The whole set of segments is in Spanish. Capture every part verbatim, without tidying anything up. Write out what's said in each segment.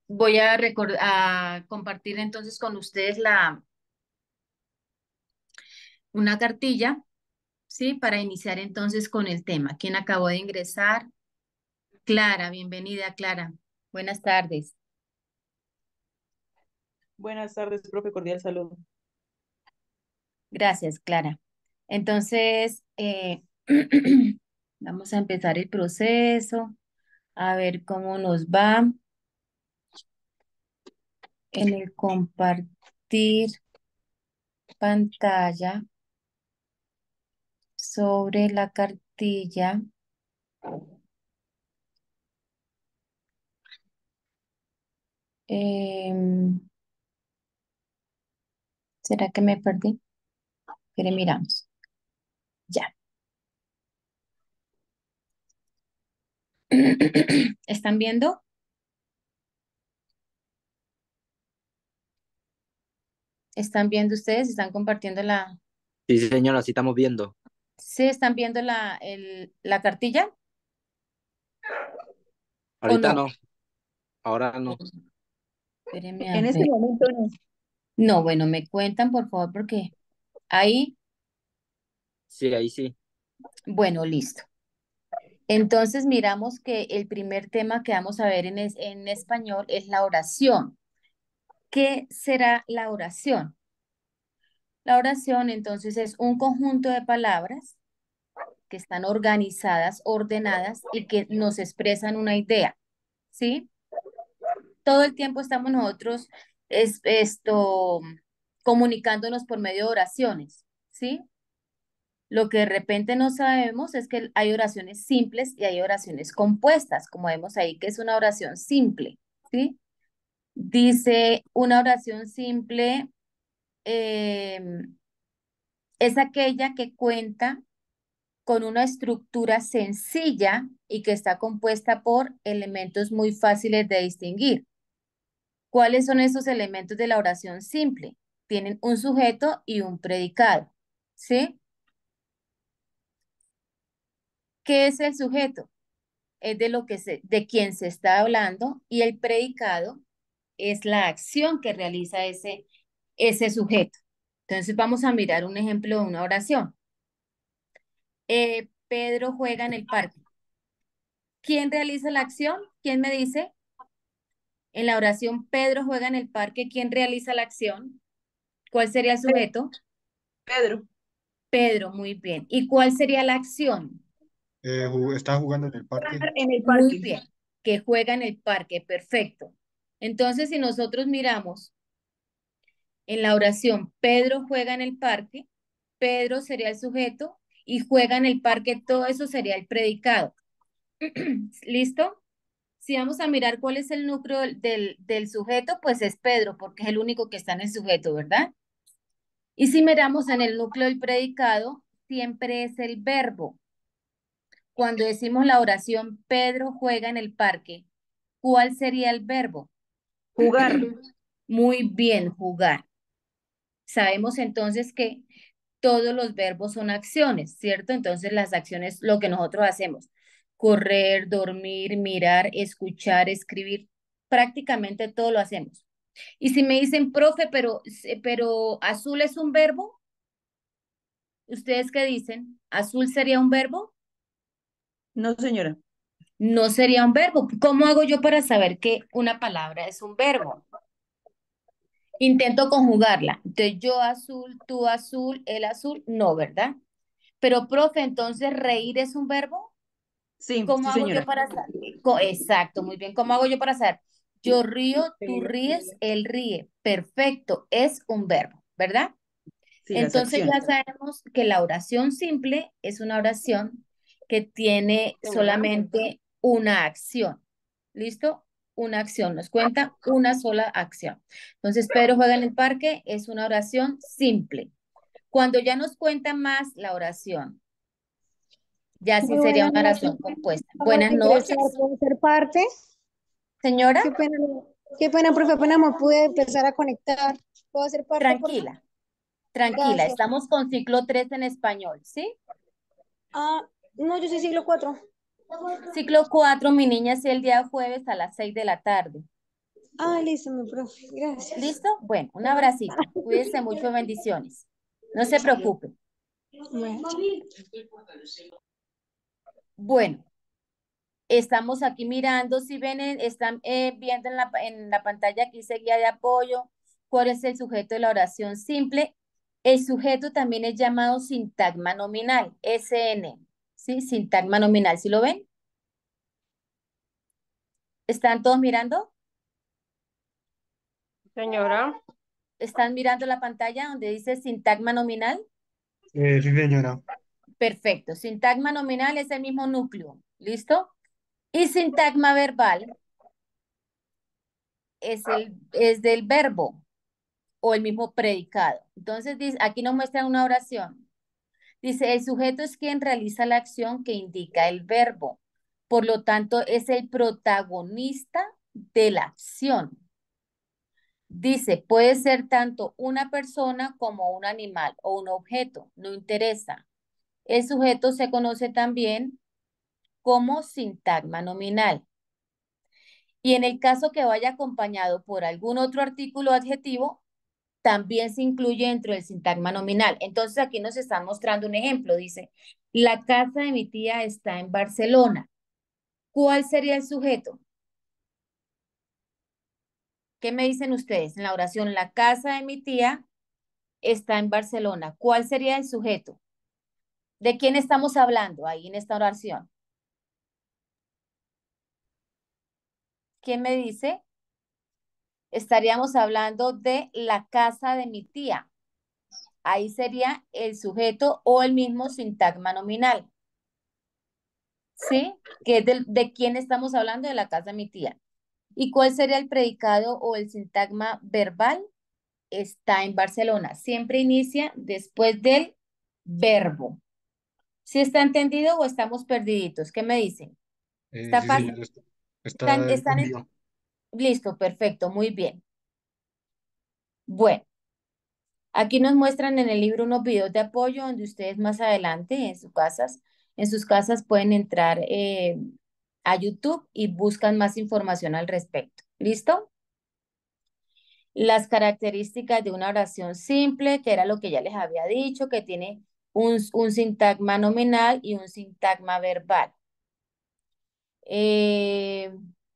Voy a, recor- a compartir entonces con ustedes la, una cartilla, ¿sí? Para iniciar entonces con el tema. ¿Quién acabó de ingresar? Clara, bienvenida, Clara. Buenas tardes. Buenas tardes, profe, cordial saludo. Gracias, Clara. Entonces, eh, vamos a empezar el proceso, a ver cómo nos va en el compartir pantalla sobre la cartilla. Em, ¿será que me perdí? Pero miramos. Ya. ¿Están viendo? ¿Están viendo ustedes? ¿Están compartiendo la... Sí, señora, sí estamos viendo. ¿Sí están viendo la, el, la cartilla o Ahorita no? no, ahora no. Espérenme a En este ver. momento no. No, bueno, me cuentan por favor porque ahí, Sí, ahí sí. bueno, listo. Entonces miramos que el primer tema que vamos a ver en, es- en español es la oración. ¿Qué será la oración? La oración entonces es un conjunto de palabras que están organizadas, ordenadas y que nos expresan una idea, ¿sí? Todo el tiempo estamos nosotros es, esto comunicándonos por medio de oraciones, ¿sí? Lo que de repente no sabemos es que hay oraciones simples y hay oraciones compuestas, como vemos ahí que es una oración simple, ¿sí? Dice una oración simple em, es aquella que cuenta con una estructura sencilla y que está compuesta por elementos muy fáciles de distinguir. ¿Cuáles son esos elementos de la oración simple? Tienen un sujeto y un predicado, ¿sí? ¿Qué es el sujeto? Es de lo que se, de quien se está hablando y el predicado es la acción que realiza ese, ese sujeto. Entonces vamos a mirar un ejemplo de una oración. Eh, Pedro juega en el parque. ¿Quién realiza la acción? ¿Quién me dice? En la oración Pedro juega en el parque. ¿Quién realiza la acción? ¿Cuál sería el sujeto? Pedro, Pedro, muy bien. ¿Y cuál sería la acción? Eh, ju- está jugando en el parque. jugar en el Muy parque. bien, que juega en el parque, perfecto. Entonces, si nosotros miramos en la oración, Pedro juega en el parque, Pedro sería el sujeto y juega en el parque, todo eso sería el predicado. ¿Listo? Si vamos a mirar cuál es el núcleo del, del, del sujeto, pues es Pedro, porque es el único que está en el sujeto, ¿verdad? Y si miramos en el núcleo del predicado, siempre es el verbo. Cuando decimos la oración, Pedro juega en el parque, ¿cuál sería el verbo? Jugar. Muy bien, jugar. Sabemos entonces que todos los verbos son acciones, ¿cierto? Entonces las acciones, lo que nosotros hacemos, correr, dormir, mirar, escuchar, escribir, prácticamente todo lo hacemos. Y si me dicen, profe, pero, pero azul es un verbo, ¿ustedes qué dicen? ¿Azul sería un verbo? No, señora. No sería un verbo. ¿Cómo hago yo para saber que una palabra es un verbo? Intento conjugarla. Entonces, yo azul, tú azul, él azul, no, ¿verdad? Pero, profe, entonces, ¿reír es un verbo? Sí, ¿Cómo sí, hago yo señora. para saber? Co- Exacto, muy bien. ¿Cómo hago yo para saber? Yo río, tú Eh, ríes, él ríe. Perfecto, es un verbo, ¿verdad? Sí, las Entonces acciones. ya sabemos que la oración simple es una oración que tiene solamente una acción. ¿Listo? Una acción. Nos cuenta una sola acción. Entonces, Pedro juega en el parque es una oración simple. Cuando ya nos cuenta más la oración, ya sí Muy sería buenas una noches. oración compuesta. Acabo Buenas de ingresar, noches, ¿puedo ser parte? señora. Qué pena, qué pena, profe, apenas me pude empezar a conectar. ¿Puedo ser parte, por favor? Tranquila, tranquila. Gracias. Estamos con ciclo tres en español, ¿sí? Ah, no, yo soy siglo cuatro. Ciclo cuatro, mi niña, es el día jueves a las seis de la tarde. Ah, listo, mi profe. Gracias. ¿Listo? Bueno, un abracito. Cuídense mucho, bendiciones. No se preocupen. Bueno. Bueno, estamos aquí mirando, si ven, en- están eh, viendo en la, en la pantalla aquí dice guía de apoyo, cuál es el sujeto de la oración simple. El sujeto también es llamado sintagma nominal, S N, ¿sí? Sintagma nominal, ¿sí lo ven? ¿Están todos mirando? Señora. ¿Están mirando la pantalla donde dice sintagma nominal? Eh, sí, señora. Perfecto. Sintagma nominal es el mismo núcleo. ¿Listo? Y sintagma verbal es, el, es del verbo o el mismo predicado. Entonces, dice, aquí nos muestra una oración. Dice, el sujeto es quien realiza la acción que indica el verbo. Por lo tanto, es el protagonista de la acción. Dice, puede ser tanto una persona como un animal o un objeto, no interesa. El sujeto se conoce también como sintagma nominal. Y en el caso que vaya acompañado por algún otro artículo o adjetivo, también se incluye dentro del sintagma nominal. Entonces aquí nos están mostrando un ejemplo. Dice, la casa de mi tía está en Barcelona. ¿Cuál sería el sujeto? ¿Qué me dicen ustedes en la oración? La casa de mi tía está en Barcelona. ¿Cuál sería el sujeto? ¿De quién estamos hablando ahí en esta oración? ¿Quién me dice? Estaríamos hablando de la casa de mi tía. Ahí sería el sujeto o el mismo sintagma nominal. ¿Sí? Que es del- de quién estamos hablando, de la casa de mi tía. ¿Y cuál sería el predicado o el sintagma verbal? Está en Barcelona. Siempre inicia después del verbo. ¿Sí está entendido o estamos perdiditos? ¿Qué me dicen? Eh, ¿Está sí, fácil? señora. Está, ¿Están, está están en- entendido. Listo, perfecto, muy bien. Bueno, aquí nos muestran en el libro unos videos de apoyo donde ustedes más adelante en sus casas, en sus casas pueden entrar eh, a YouTube y buscan más información al respecto. ¿Listo? Las características de una oración simple, que era lo que ya les había dicho, que tiene un, un sintagma nominal y un sintagma verbal. Eh,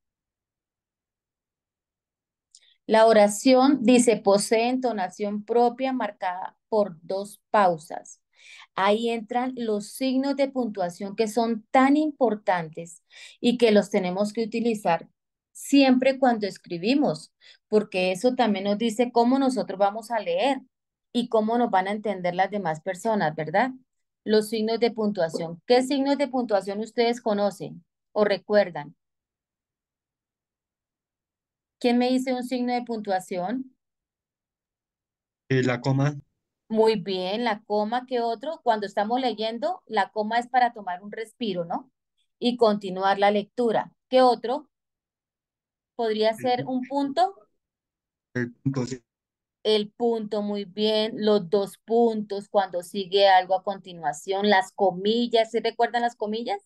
la oración dice posee entonación propia marcada por dos pausas. Ahí entran los signos de puntuación que son tan importantes y que los tenemos que utilizar siempre cuando escribimos, porque eso también nos dice cómo nosotros vamos a leer y cómo nos van a entender las demás personas, ¿verdad? Los signos de puntuación. ¿Qué signos de puntuación ustedes conocen o recuerdan? ¿Quién me dice un signo de puntuación? Eh, la coma, Muy bien, la coma, ¿qué otro? Cuando estamos leyendo, la coma es para tomar un respiro, ¿no? Y continuar la lectura. ¿Qué otro? Podría el, ser un punto. el punto, sí. El punto, muy bien. Los dos puntos, cuando sigue algo a continuación. Las comillas, ¿sí recuerdan las comillas?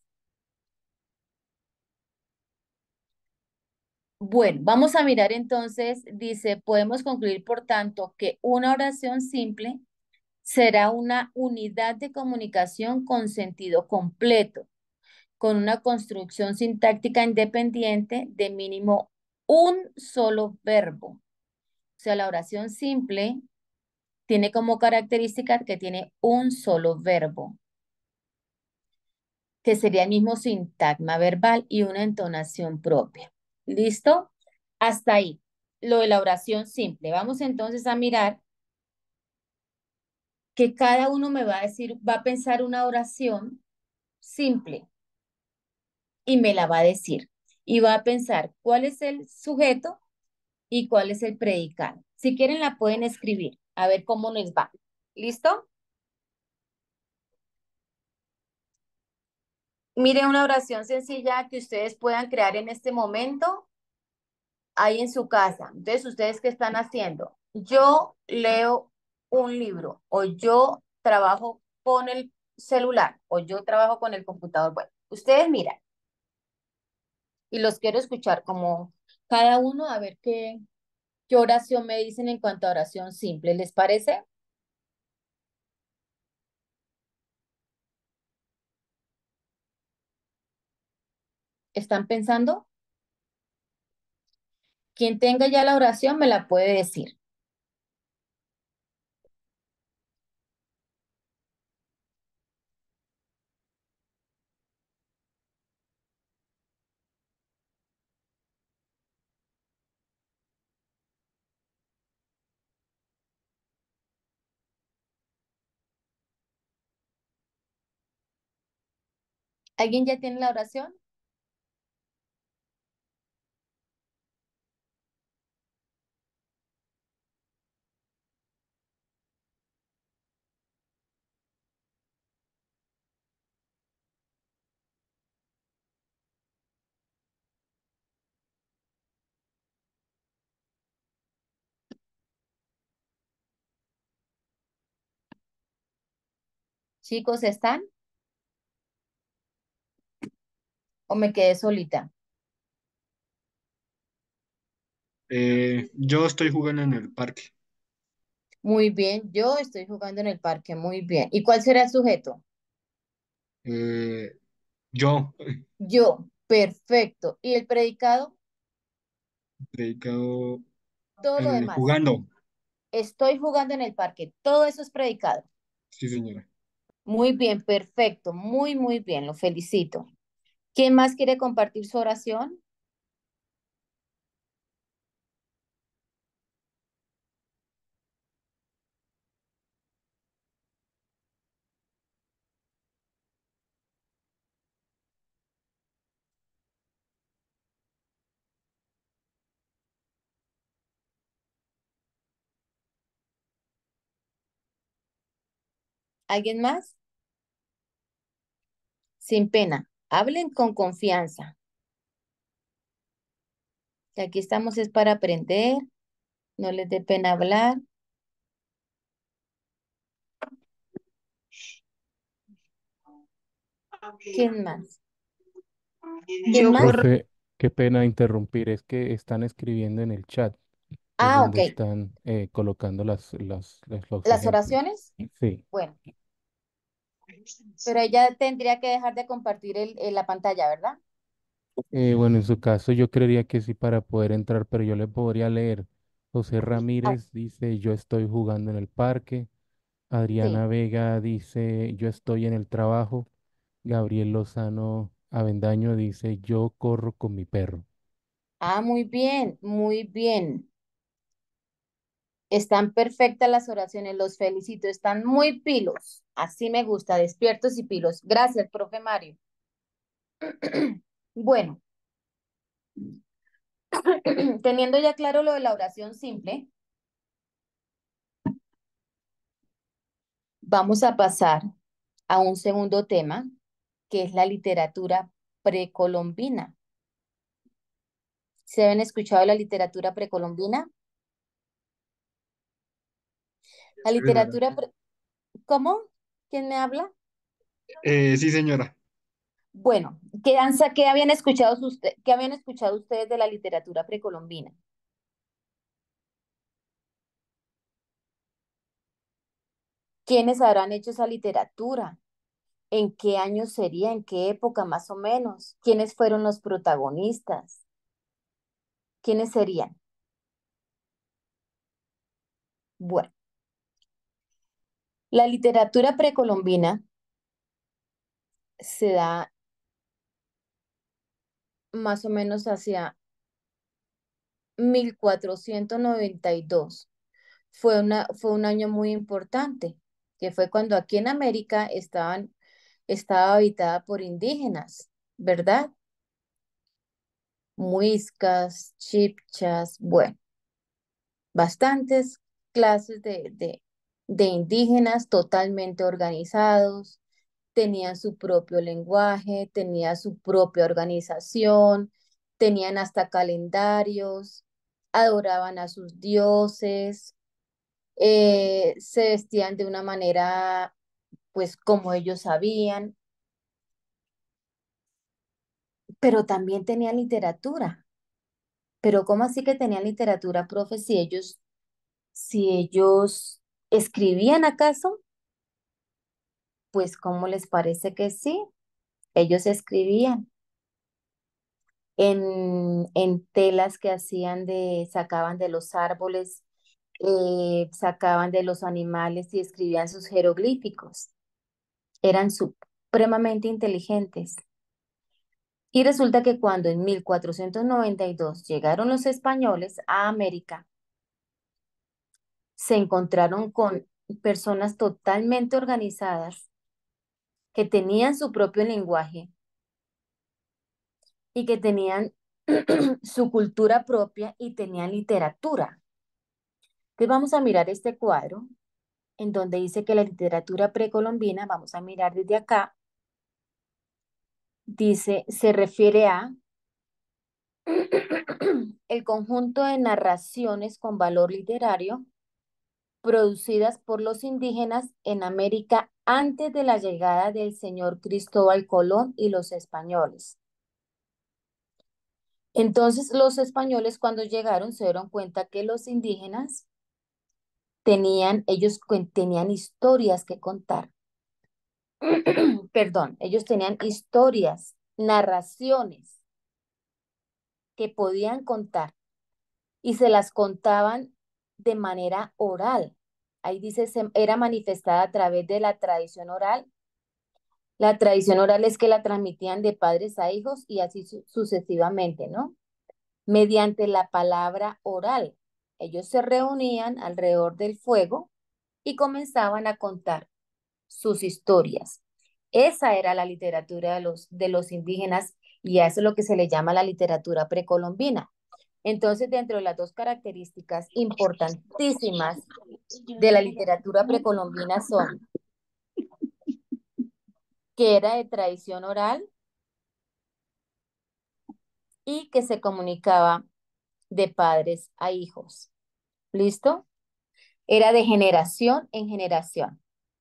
Bueno, vamos a mirar entonces, dice, podemos concluir por tanto que una oración simple será una unidad de comunicación con sentido completo, con una construcción sintáctica independiente de mínimo un solo verbo. O sea, la oración simple tiene como característica que tiene un solo verbo, que sería el mismo sintagma verbal y una entonación propia. ¿Listo? Hasta ahí, lo de la oración simple. Vamos entonces a mirar que cada uno me va a decir, va a pensar una oración simple y me la va a decir. Y va a pensar cuál es el sujeto y cuál es el predicado. Si quieren la pueden escribir, a ver cómo les va. ¿Listo? Mire una oración sencilla que ustedes puedan crear en este momento ahí en su casa. Entonces, ¿ustedes qué están haciendo? Yo leo un libro o yo trabajo con el celular o yo trabajo con el computador. Bueno, ustedes miran y los quiero escuchar como cada uno a ver qué, qué oración me dicen en cuanto a oración simple. ¿Les parece? ¿Están pensando? Quien tenga ya la oración me la puede decir. ¿Alguien ya tiene la oración? Chicos, ¿están? ¿O me quedé solita? Eh, yo estoy jugando en el parque. Muy bien, yo estoy jugando en el parque, muy bien. ¿Y cuál será el sujeto? Eh, yo, Yo, perfecto. ¿Y el predicado? predicado, Todo lo eh, demás. jugando. Estoy jugando en el parque. Todo eso es predicado. Sí, señora. Muy bien, perfecto. Muy, muy bien. Lo felicito. ¿Quién más quiere compartir su oración? ¿Alguien más? Sin pena. Hablen con confianza. Que aquí estamos es para aprender. No les dé pena hablar. ¿Quién más? ¿Quién Yo más? corro. Profe, qué pena interrumpir, es que están escribiendo en el chat, es Ah, donde ok. están eh, colocando las, las- las- los ¿Las ejemplos. oraciones? Sí. Bueno, pero ella tendría que dejar de compartir el, el- la pantalla, ¿verdad? Eh, bueno, en su caso yo creería que sí para poder entrar, pero yo le podría leer. José Ah, Ramírez dice, yo estoy jugando en el parque. sí. Adriana Vega dice, yo estoy en el trabajo. Gabriel Lozano Avendaño dice, yo corro con mi perro. Ah, muy bien, muy bien. Están perfectas las oraciones, los felicito. Están muy pilos. Así me gusta, despiertos y pilos. Gracias, profe Mario. Bueno, teniendo ya claro lo de la oración simple, vamos a pasar a un segundo tema, que es la literatura precolombina. ¿Se han escuchado de la literatura precolombina? La Sí, señora. literatura, pre- ¿cómo? ¿Quién me habla? Eh, sí, señora. Bueno, ¿qué, han sa- qué habían escuchado, usted, qué habían escuchado ustedes de la literatura precolombina? ¿Quiénes habrán hecho esa literatura? ¿En qué año sería? ¿En qué época más o menos? ¿Quiénes fueron los protagonistas? ¿Quiénes serían? Bueno, la literatura precolombina se da más o menos hacia mil cuatrocientos noventa y dos. Fue una, fue un año muy importante, que fue cuando aquí en América estaban, estaba habitada por indígenas, ¿verdad? Muiscas, chipchas, bueno, bastantes clases de, de, de indígenas totalmente organizados, tenían su propio lenguaje, tenían su propia organización, tenían hasta calendarios, adoraban a sus dioses, eh, se vestían de una manera, pues como ellos sabían, pero también tenían literatura, Pero ¿cómo así que tenían literatura, profe, si ellos, si ellos escribían acaso? Pues ¿cómo les parece que sí? Ellos escribían en, en telas que hacían de, sacaban de los árboles, eh, sacaban de los animales y escribían sus jeroglíficos. Eran supremamente inteligentes. Y resulta que cuando en mil cuatrocientos noventa y dos llegaron los españoles a América, se encontraron con personas totalmente organizadas que tenían su propio lenguaje y que tenían su cultura propia y tenían literatura. Entonces vamos a mirar este cuadro en donde dice que la literatura precolombina, vamos a mirar desde acá, dice, se refiere a el conjunto de narraciones con valor literario producidas por los indígenas en América antes de la llegada del señor Cristóbal Colón y los españoles. Entonces los españoles cuando llegaron se dieron cuenta que los indígenas tenían, ellos cuen- tenían historias que contar. Perdón, ellos tenían historias, narraciones que podían contar y se las contaban de manera oral. Ahí dice, se- era manifestada a través de la tradición oral. La tradición oral es que la transmitían de padres a hijos y así su- sucesivamente, ¿no? Mediante la palabra oral. Ellos se reunían alrededor del fuego y comenzaban a contar sus historias. Esa era la literatura de los, de los indígenas y a eso es lo que se le llama la literatura precolombina. Entonces, dentro de las dos características importantísimas de la literatura precolombina son que era de tradición oral y que se comunicaba de padres a hijos. ¿Listo? Era de generación en generación.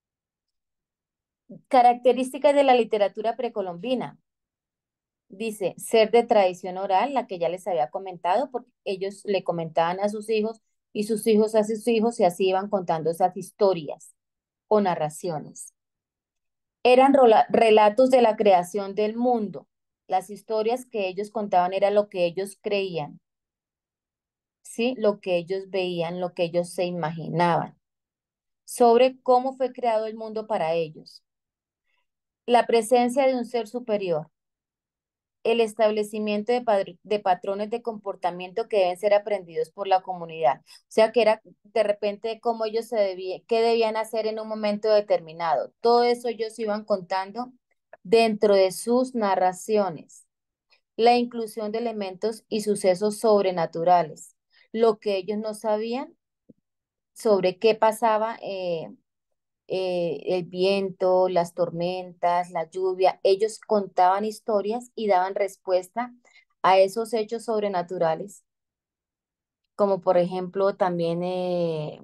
Características de la literatura precolombina. Dice, ser de tradición oral, la que ya les había comentado, porque ellos le comentaban a sus hijos y sus hijos a sus hijos y así iban contando esas historias o narraciones. Eran rola- relatos de la creación del mundo. Las historias que ellos contaban era lo que ellos creían, ¿sí? Lo que ellos veían, lo que ellos se imaginaban, sobre cómo fue creado el mundo para ellos. La presencia de un ser superior, el establecimiento de, padr- de patrones de comportamiento que deben ser aprendidos por la comunidad. O sea, que era de repente cómo ellos se debían, qué debían hacer en un momento determinado. Todo eso ellos iban contando dentro de sus narraciones. La inclusión de elementos y sucesos sobrenaturales. Lo que ellos no sabían sobre qué pasaba, eh, eh, el viento, las tormentas, la lluvia. Ellos contaban historias y daban respuesta a esos hechos sobrenaturales, como por ejemplo también eh,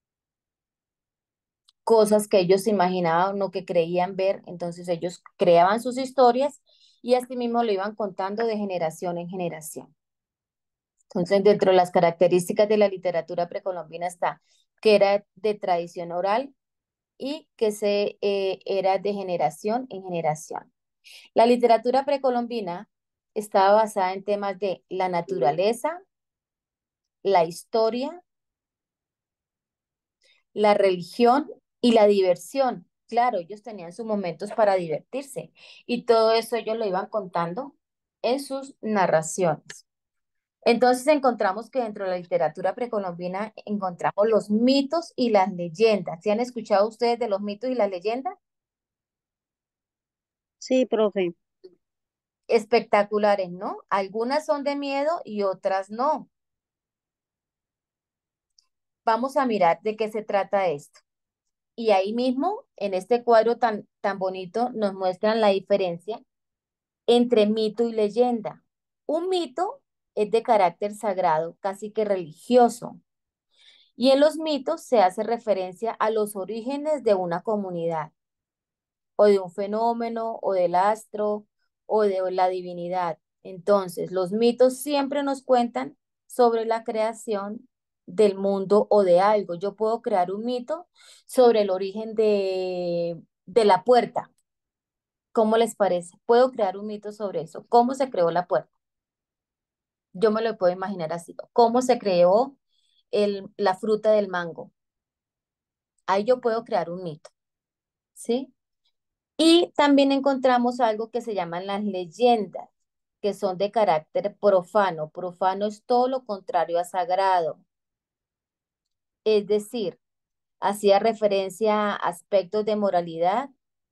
cosas que ellos se imaginaban o que creían ver. Entonces ellos creaban sus historias y así mismo lo iban contando de generación en generación. Entonces, dentro de las características de la literatura precolombina está que era de tradición oral y que se, eh, era de generación en generación. La literatura precolombina estaba basada en temas de la naturaleza, la historia, la religión y la diversión. Claro, ellos tenían sus momentos para divertirse y todo eso ellos lo iban contando en sus narraciones. Entonces encontramos que dentro de la literatura precolombina encontramos los mitos y las leyendas. ¿Sí han escuchado ustedes de los mitos y las leyendas? Sí, profe. Espectaculares, ¿no? Algunas son de miedo y otras no. Vamos a mirar de qué se trata esto. Y ahí mismo, en este cuadro tan, tan bonito, nos muestran la diferencia entre mito y leyenda. Un mito es de carácter sagrado, casi que religioso. Y en los mitos se hace referencia a los orígenes de una comunidad, o de un fenómeno, o del astro, o de la divinidad. Entonces, los mitos siempre nos cuentan sobre la creación del mundo o de algo. Yo puedo crear un mito sobre el origen de, de la puerta. ¿Cómo les parece? Puedo crear un mito sobre eso. ¿Cómo se creó la puerta? Yo me lo puedo imaginar así. ¿Cómo se creó el, la fruta del mango? Ahí yo puedo crear un mito, ¿sí? Y también encontramos algo que se llaman las leyendas, que son de carácter profano. Profano es todo lo contrario a sagrado. Es decir, hacía referencia a aspectos de moralidad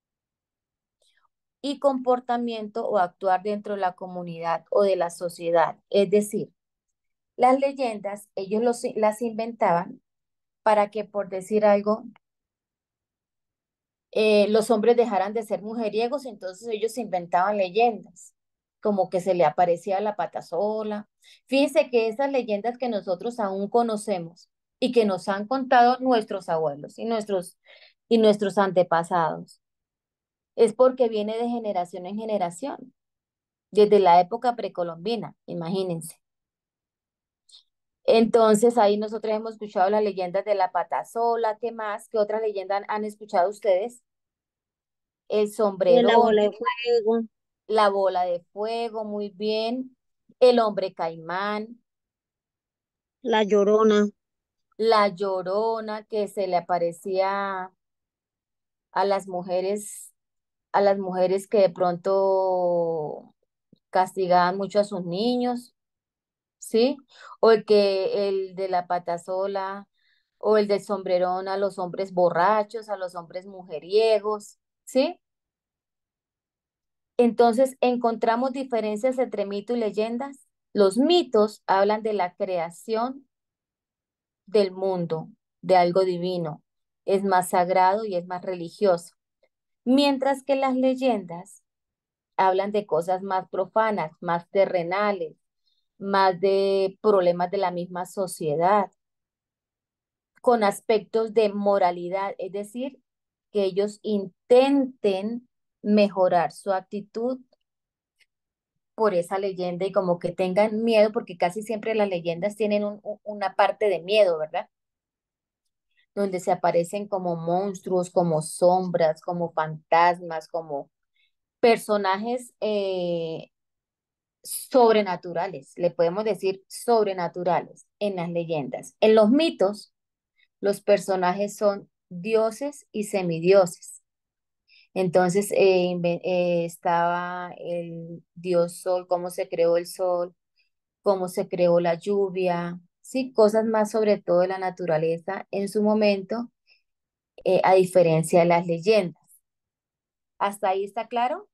y comportamiento o actuar dentro de la comunidad o de la sociedad. Es decir, las leyendas, ellos los- las inventaban para que, por decir algo, eh, los hombres dejaran de ser mujeriegos, entonces ellos inventaban leyendas, como que se le aparecía la pata sola. Fíjense que esas leyendas que nosotros aún conocemos y que nos han contado nuestros abuelos y nuestros, y nuestros antepasados, es porque viene de generación en generación, desde la época precolombina, imagínense. Entonces ahí nosotros hemos escuchado las leyendas de la pata sola. ¿Qué más? ¿Qué otras leyendas han escuchado ustedes? El De la sombrerón, bola de fuego, la bola de fuego, muy bien. El hombre caimán, la llorona, la llorona que se le aparecía a las mujeres, a las mujeres que de pronto castigaban mucho a sus niños, ¿sí? O el que, el de la patasola, o el del sombrerón a los hombres borrachos, a los hombres mujeriegos, ¿sí? Entonces, encontramos diferencias entre mito y leyendas. Los mitos hablan de la creación del mundo, de algo divino. Es más sagrado y es más religioso. Mientras que las leyendas hablan de cosas más profanas, más terrenales, más de problemas de la misma sociedad, con aspectos de moralidad, es decir, que ellos intenten mejorar su actitud por esa leyenda y como que tengan miedo, porque casi siempre las leyendas tienen un- un- una parte de miedo, ¿verdad? Donde se aparecen como monstruos, como sombras, como fantasmas, como personajes eh, sobrenaturales, le podemos decir sobrenaturales en las leyendas. En los mitos, los personajes son dioses y semidioses. Entonces eh, inve- eh, estaba el dios sol, cómo se creó el sol, cómo se creó la lluvia, sí, cosas más sobre todo de la naturaleza en su momento, eh, a diferencia de las leyendas. ¿Hasta ahí está claro?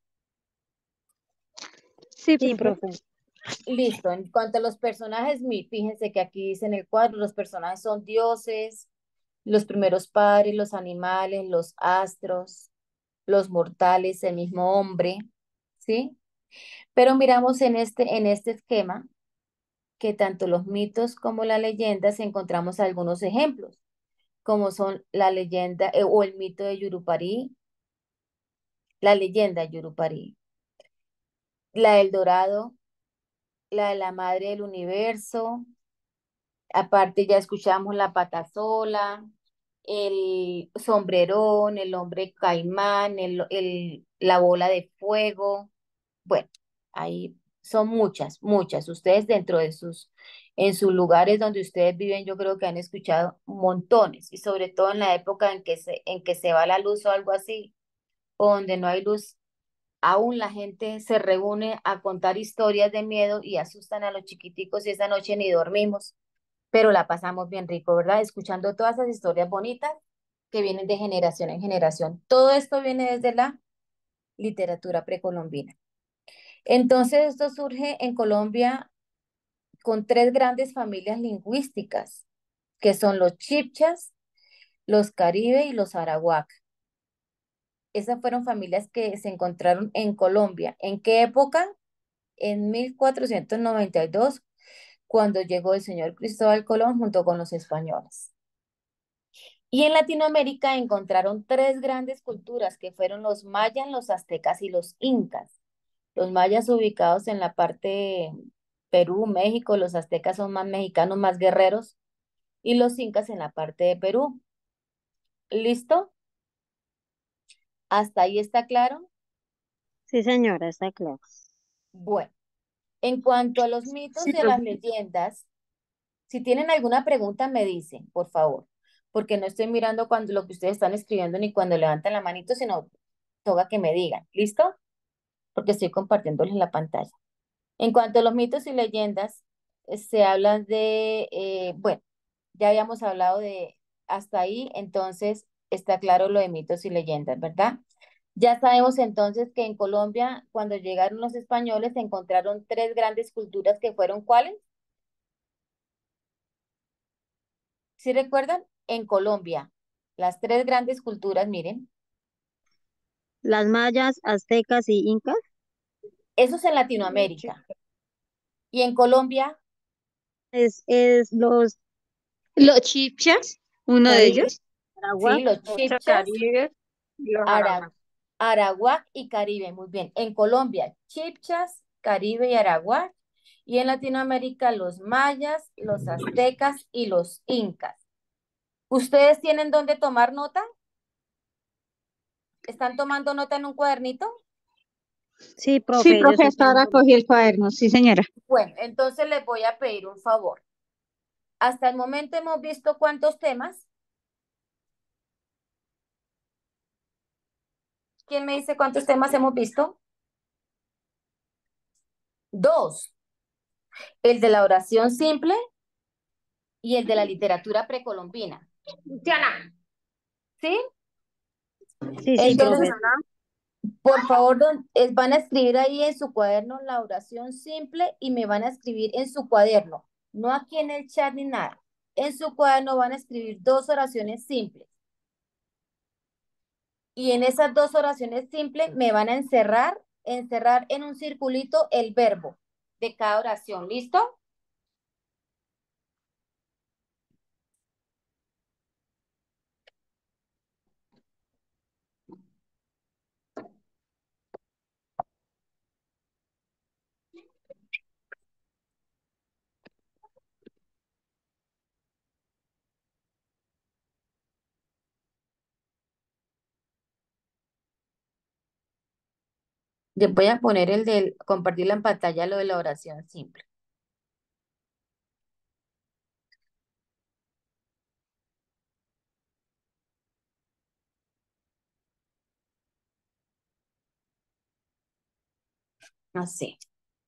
sí, Sí, profe. profe. Listo. En cuanto a los personajes, mi, fíjense que aquí dice en el cuadro, los personajes son dioses, los primeros padres, los animales, los astros, los mortales, el mismo hombre, ¿sí? Pero miramos en este, en este esquema que tanto los mitos como las leyendas encontramos algunos ejemplos, como son la leyenda eh, o el mito de Yurupari, la leyenda de Yurupari, la del Dorado, la de la Madre del Universo. Aparte ya escuchamos la patasola, el sombrerón, el hombre caimán, el, el- la bola de fuego. Bueno, ahí son muchas, muchas. Ustedes dentro de sus, en sus lugares donde ustedes viven, yo creo que han escuchado montones, y sobre todo en la época en que se, en que se va la luz o algo así, o donde no hay luz, aún la gente se reúne a contar historias de miedo y asustan a los chiquiticos y esa noche ni dormimos, pero la pasamos bien rico, ¿verdad? Escuchando todas esas historias bonitas que vienen de generación en generación. Todo esto viene desde la literatura precolombina. Entonces, esto surge en Colombia con tres grandes familias lingüísticas, que son los chipchas, los caribe y los arawak. Esas fueron familias que se encontraron en Colombia. ¿En qué época? En mil cuatrocientos noventa y dos, cuando llegó el señor Cristóbal Colón junto con los españoles. Y en Latinoamérica encontraron tres grandes culturas que fueron los mayas, los aztecas y los incas. Los mayas ubicados en la parte Perú, México, los aztecas son más mexicanos, más guerreros, y los incas en la parte de Perú. ¿Listo? ¿Hasta ahí está claro? Sí, señora, está claro. Bueno, en cuanto a los mitos Sí, y a las leyendas, si tienen alguna pregunta me dicen, por favor, porque no estoy mirando cuando lo que ustedes están escribiendo ni cuando levantan la manito, sino toca que me digan, ¿listo? Porque estoy compartiéndoles la pantalla. En cuanto a los mitos y leyendas, eh, se habla de, eh, bueno, ya habíamos hablado de hasta ahí, entonces está claro lo de mitos y leyendas, ¿verdad? Ya sabemos entonces que en Colombia, cuando llegaron los españoles, se encontraron tres grandes culturas que fueron ¿cuáles? ¿Sí recuerdan? En Colombia, las tres grandes culturas, miren, Las mayas, aztecas y incas. eso es en Latinoamérica. Y en Colombia, Es, es los los chipchas, uno de sí, ellos. arahuacos. sí, los Los chipchas, Caribe y los Ara- Arahuacos. Arawak y Caribe, muy bien. En Colombia, chipchas, Caribe y Arawak. Y en Latinoamérica, los mayas, los aztecas y los incas. ¿Ustedes tienen dónde tomar nota? ¿Están tomando nota en un cuadernito? Sí, Sí, profe, yo estoy profesora, tomando nota. cogí el cuaderno, sí, señora. Bueno, entonces les voy a pedir un favor. Hasta el momento hemos visto cuántos temas. ¿Quién me dice cuántos temas hemos visto? Dos. El de la oración simple y el de la literatura precolombina. ¿Sí? Sí, sí, Sí, Entonces, profe. profesora. por favor, don- eh, van a escribir ahí en su cuaderno la oración simple y me van a escribir en su cuaderno, no aquí en el chat ni nada. En su cuaderno van a escribir dos oraciones simples. Y en esas dos oraciones simples me van a encerrar, encerrar en un circulito el verbo de cada oración. ¿Listo? Les voy a poner el de compartir en pantalla lo de la oración simple. Así.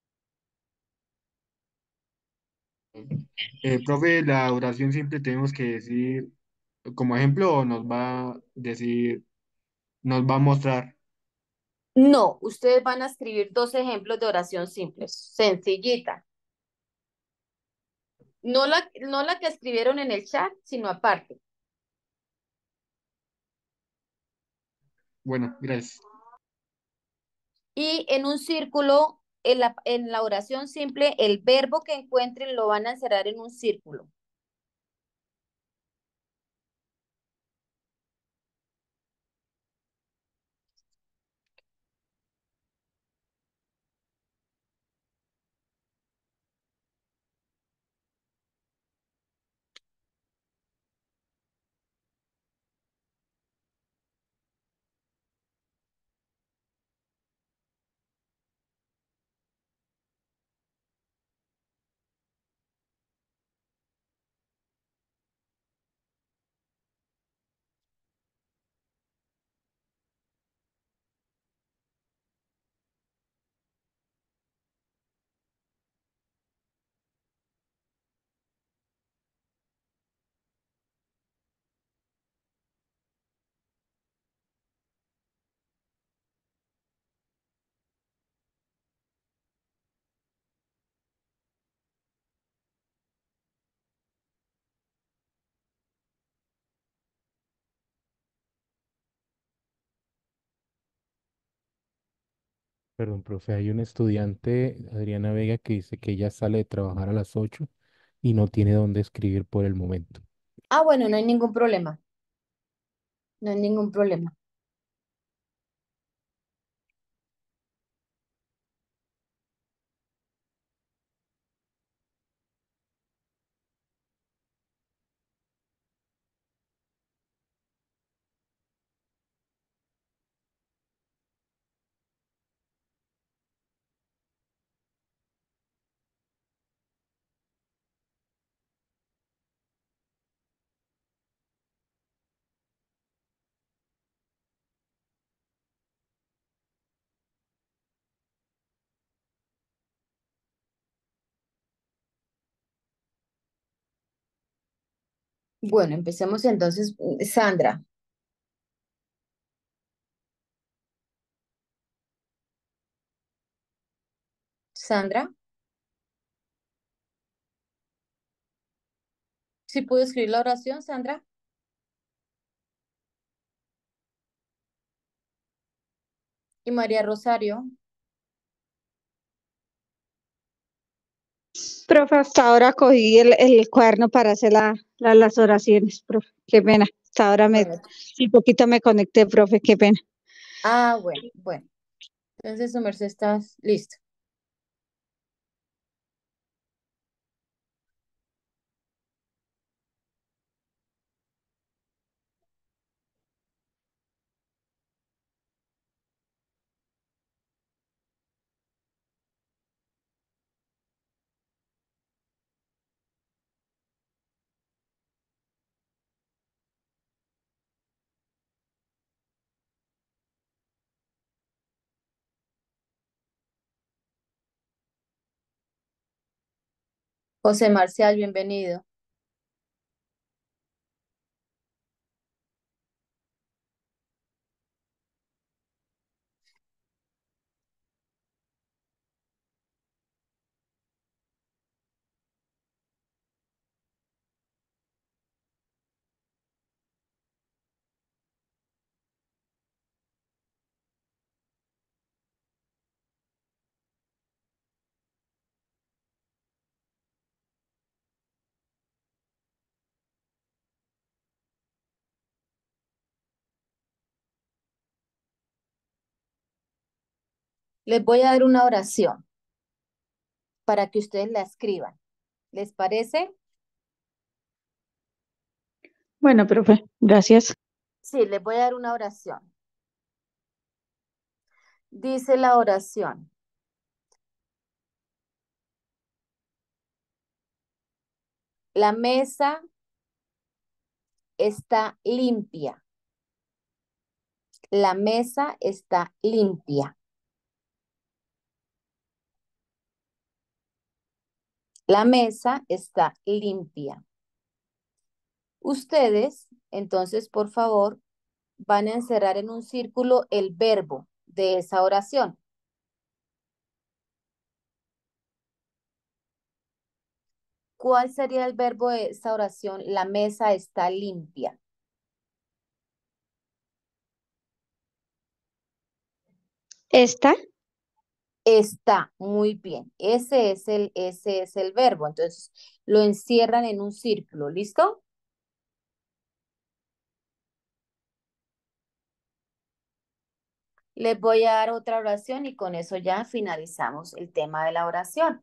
Eh, profe, la oración simple tenemos que decir como ejemplo o nos va a decir, nos va a mostrar. No, ustedes van a escribir dos ejemplos de oración simple, sencillita. No la, no la que escribieron en el chat, sino aparte. Bueno, gracias. Y en un círculo, en la, en la oración simple, el verbo que encuentren lo van a encerrar en un círculo. Perdón, profe, hay un estudiante, Adriana Vega, que dice que ella sale de trabajar a las ocho y no tiene dónde escribir por el momento. Ah, bueno, no hay ningún problema. No hay ningún problema. Bueno, empecemos entonces. Sandra. Sandra, ¿sí puedo escribir la oración, Sandra? Y María Rosario. Profe, hasta ahora cogí el, el cuaderno para hacer la, la- las oraciones, profe. Qué pena. Hasta ahora me, Bueno, sí, poquito me conecté, profe. Qué pena. ah, bueno, bueno. Entonces, su merced está listo. José Marcial, bienvenido. Les voy a dar una oración para que ustedes la escriban. ¿Les parece? Bueno, profe, gracias. Sí, les voy a dar una oración. Dice la oración. La mesa está limpia. La mesa está limpia. La mesa está limpia. Ustedes, entonces, por favor, van a encerrar en un círculo el verbo de esa oración. ¿Cuál sería el verbo de esa oración? La mesa está limpia. ¿Esta? Está, muy bien. Ese es el, ese es el verbo. Entonces, lo encierran en un círculo. ¿Listo? Les voy a dar otra oración y con eso ya finalizamos el tema de la oración.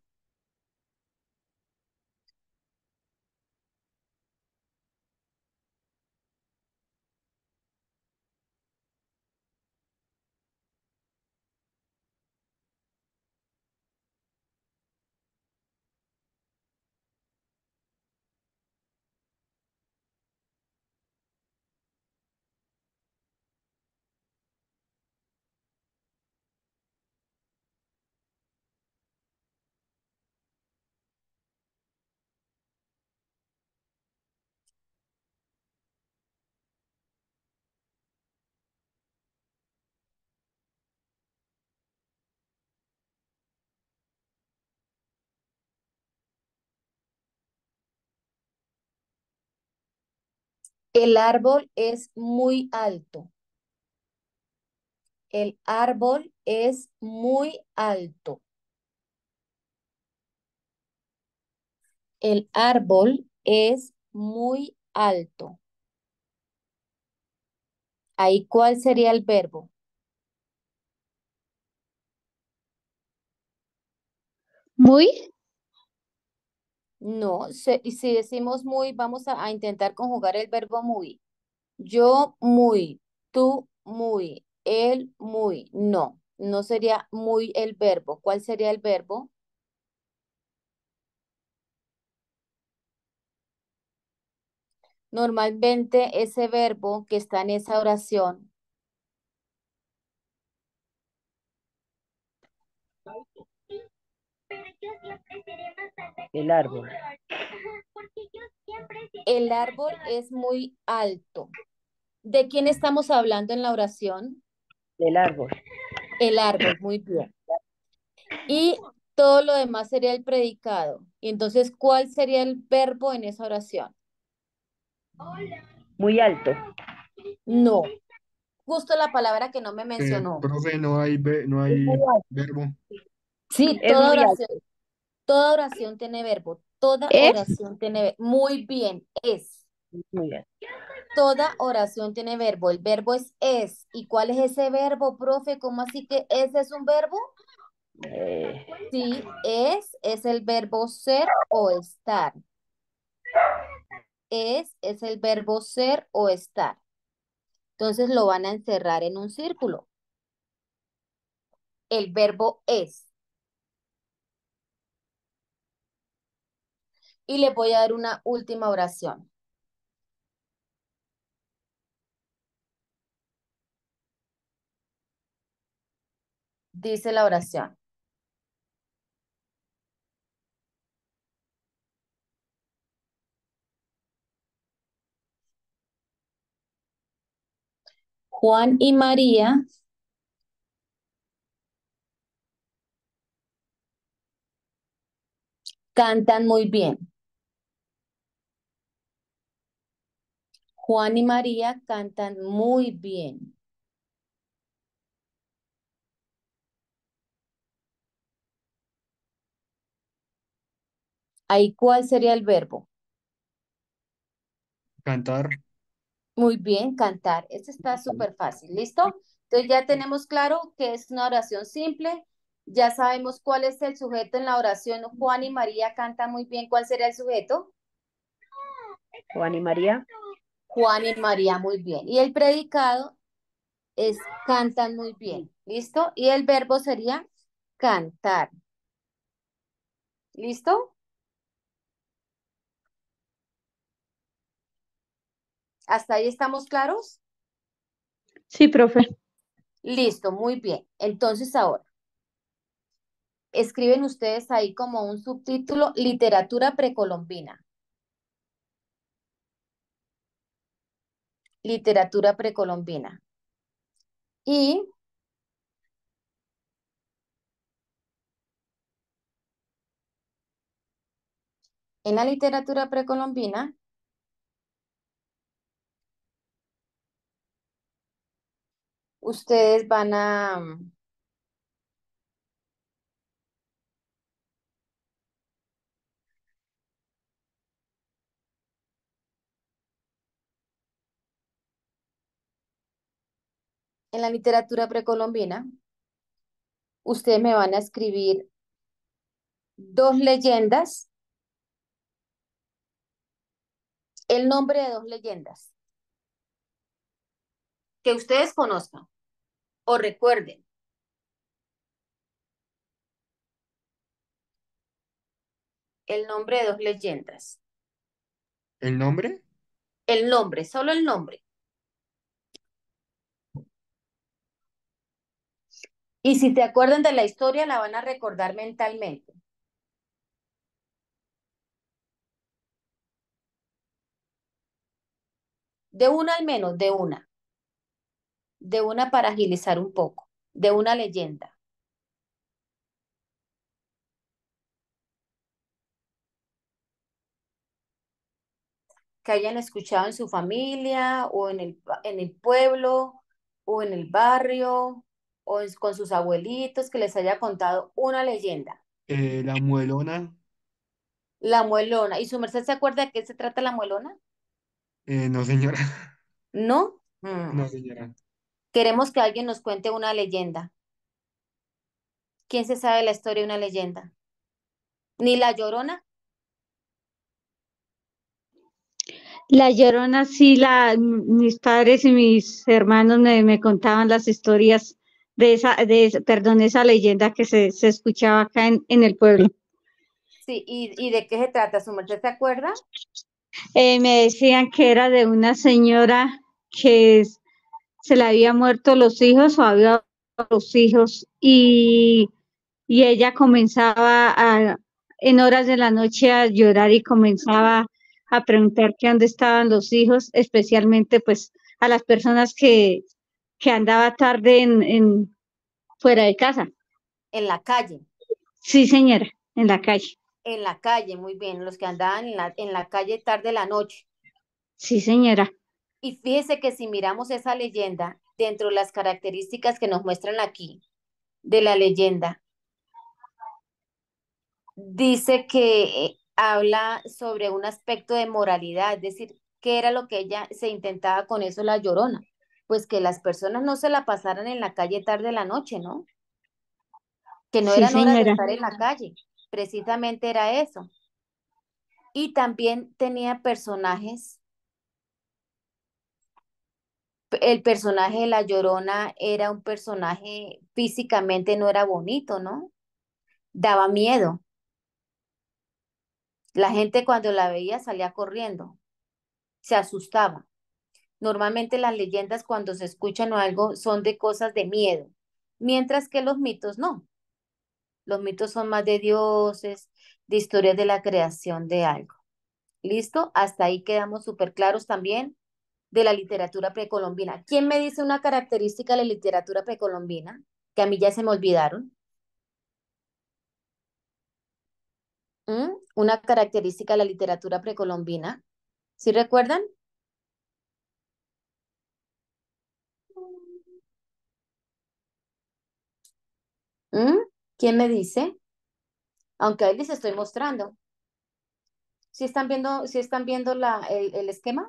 El árbol es muy alto. El árbol es muy alto. El árbol es muy alto. Ahí, ¿cuál sería el verbo? ¿Muy? No, se- y si decimos muy, vamos a, a intentar conjugar el verbo muy. Yo muy, tú muy, él muy. No, no sería muy el verbo. ¿Cuál sería el verbo? Normalmente ese verbo que está en esa oración, El árbol. El árbol es muy alto. ¿De quién estamos hablando en la oración? Del árbol. El árbol, muy bien. Y todo lo demás sería el predicado. Y entonces, ¿cuál sería el verbo en esa oración? Muy alto. No, justo la palabra que no me Eh, mencionó. profe, no hay, ve- no Es hay muy alto. verbo. Sí, Es toda muy oración, alto. toda oración tiene verbo. Toda Es, oración tiene verbo. Muy bien, es. Muy alto. Toda oración tiene verbo. El verbo es es. ¿Y cuál es ese verbo, profe? ¿Cómo así que ese es un verbo? Eh, Sí, es, es el verbo ser o estar. Es, es el verbo ser o estar. Entonces lo van a encerrar en un círculo. El verbo es. Y le voy a dar una última oración. Dice la oración. Juan y María cantan muy bien. Juan y María cantan muy bien. Ahí, ¿cuál sería el verbo? Cantar. Muy bien, cantar. Este está súper fácil. ¿Listo? Entonces ya tenemos claro que es una oración simple. Ya sabemos cuál es el sujeto en la oración. Juan y María cantan muy bien. ¿Cuál sería el sujeto? Juan y María. Juan y María muy bien. Y el predicado es cantan muy bien. ¿Listo? Y el verbo sería cantar. ¿Listo? ¿Hasta ahí estamos claros? sí, profe. Listo, muy bien. Entonces ahora, escriben ustedes ahí como un subtítulo, literatura precolombina. Literatura precolombina. Y en la literatura precolombina, ustedes van a, en la literatura precolombina, ustedes me van a escribir dos leyendas, el nombre de dos leyendas que ustedes conozcan o recuerden. El nombre de dos leyendas. ¿El nombre? El nombre, solo el nombre. Y si te acuerdan de la historia, la van a recordar mentalmente. De una al menos, de una. De una para agilizar un poco. De una leyenda. Que hayan escuchado en su familia o en el, en el pueblo o en el barrio o es- con sus abuelitos que les haya contado una leyenda. Eh, la muelona. La muelona. ¿Y su merced se acuerda de qué se trata la muelona? Eh, no, señora. ¿No? Mm. No, señora. Queremos que alguien nos cuente una leyenda. ¿Quién se sabe la historia de una leyenda? ¿Ni la Llorona? La Llorona, sí, la, m- mis padres y mis hermanos me, me contaban las historias de esa, de esa- perdón, esa leyenda que se, se escuchaba acá en, en el pueblo. Sí, ¿y, y de qué se trata? ¿Su merced se acuerda? Eh, me decían que era de una señora que es- se le había muerto los hijos o había los hijos y, y ella comenzaba a, en horas de la noche a llorar y comenzaba a preguntar que dónde estaban los hijos, especialmente pues a las personas que, que andaba tarde en, en fuera de casa. En la calle, Sí, señora, en la calle. en la calle, muy bien, los que andaban en la, en la calle tarde de la noche. Sí, señora. Y fíjese que si miramos esa leyenda, dentro de las características que nos muestran aquí de la leyenda, dice que eh, habla sobre un aspecto de moralidad, es decir, ¿qué era lo que ella se intentaba con eso, la Llorona? Pues que las personas no se la pasaran en la calle tarde de la noche, ¿no? Que no Sí, eran horas de señora. estar en la calle, precisamente era eso. Y también tenía personajes, el personaje de la Llorona era un personaje físicamente no era bonito, ¿no? Daba miedo. La gente cuando la veía salía corriendo, se asustaba. Normalmente las leyendas cuando se escuchan o algo son de cosas de miedo, mientras que los mitos no. Los mitos son más de dioses, de historias de la creación de algo. ¿Listo? Hasta ahí quedamos súper claros también de la literatura precolombina. ¿Quién me dice una característica de la literatura precolombina? Que a mí ya se me olvidaron. ¿Mm? Una característica de la literatura precolombina. ¿Sí recuerdan? ¿Mm? ¿Quién me dice? Aunque ahí les estoy mostrando. ¿Sí están viendo, sí están viendo la, el, el esquema?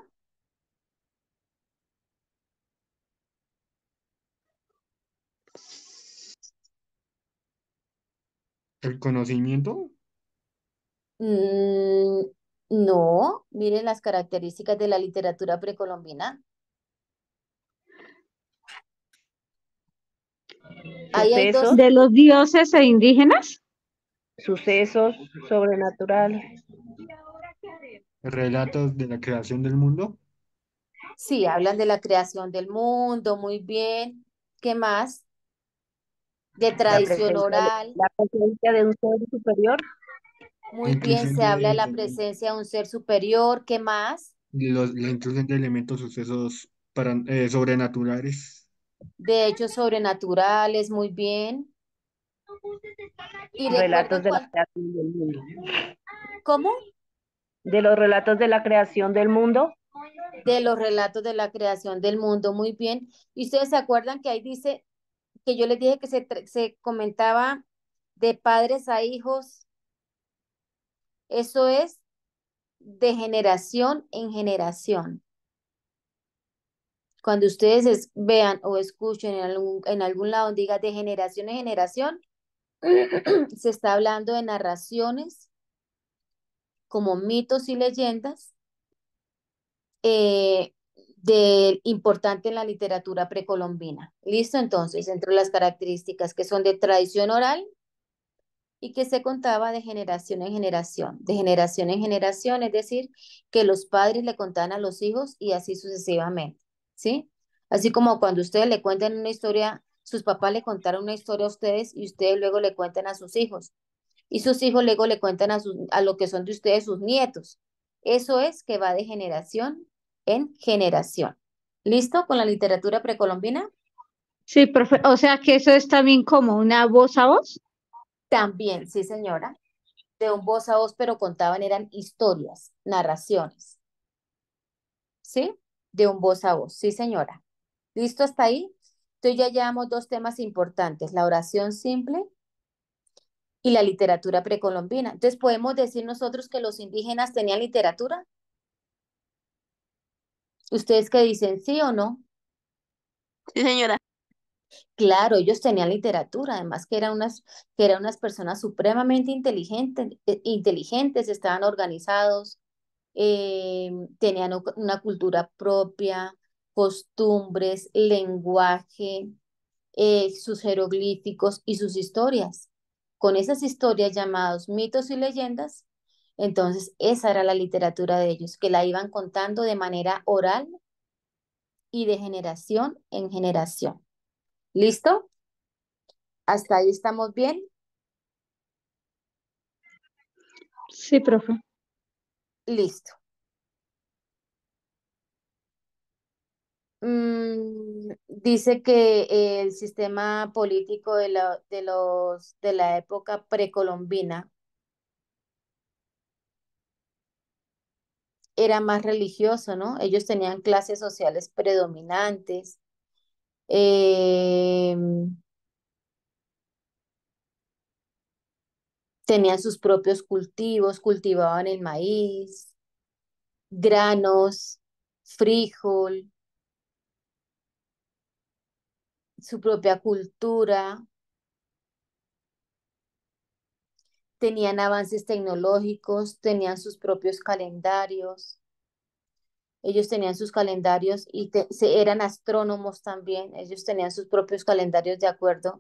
El conocimiento, Mm, no, miren las características de la literatura precolombina. Ahí hay dos, Sucesos, De los dioses e indígenas. sucesos sobrenaturales. relatos de la creación del mundo, sí, hablan de la creación del mundo, muy bien. ¿Qué más? De La tradición presencia, oral, la presencia de un ser superior. muy bien, inclusión se habla de de, la presencia de un ser superior. ¿Qué más? de los, la inclusión de elementos, sucesos para, eh, sobrenaturales, De hechos sobrenaturales, muy bien. Y Relatos recuerden de la cuál, creación del mundo. ¿cómo? De los relatos de la creación del mundo. De los relatos de la creación del mundo, muy bien. Y ustedes se acuerdan que ahí dice que yo les dije que se, tra- se comentaba de padres a hijos, eso es de generación en generación. Cuando ustedes es- vean o escuchen en algún, en algún lado donde diga de generación en generación, se está hablando de narraciones como mitos y leyendas eh, de, importante en la literatura precolombina. ¿Listo? Entonces, entre las características que son de tradición oral y que se contaba de generación en generación, de generación en generación, es decir, que los padres le contaban a los hijos y así sucesivamente, ¿sí? Así como cuando ustedes le cuentan una historia, sus papás le contaron una historia a ustedes y ustedes luego le cuentan a sus hijos y sus hijos luego le cuentan a, sus, a lo que son de ustedes sus nietos. Eso es que va de generación en generación. ¿Listo con la literatura precolombina? Sí, profe. O sea que eso es también como una voz a voz. También, sí, señora. De un voz a voz, pero contaban, eran historias, narraciones, ¿sí? De un voz a voz, sí, señora. ¿Listo hasta ahí? Entonces ya llevamos dos temas importantes, la oración simple y la literatura precolombina. Entonces, ¿podemos decir nosotros que los indígenas tenían literatura? ¿Ustedes qué dicen, sí o no? Sí, señora. Claro, ellos tenían literatura, además que eran unas, que eran unas personas supremamente inteligentes, eh, inteligentes, estaban organizados, eh, tenían u- una cultura propia, costumbres, lenguaje, eh, sus jeroglíficos y sus historias. Con esas historias llamadas mitos y leyendas, entonces esa era la literatura de ellos, que la iban contando de manera oral y de generación en generación. ¿Listo? ¿Hasta ahí estamos bien? Sí, profe. Listo. Mm, dice que el sistema político de la, de los, de la época precolombina era más religioso, ¿no? Ellos tenían clases sociales predominantes. eh, Tenían sus propios cultivos, cultivaban el maíz, granos, frijol, su propia cultura, tenían avances tecnológicos, tenían sus propios calendarios. Ellos tenían sus calendarios y te- se, eran astrónomos también. Ellos tenían sus propios calendarios de acuerdo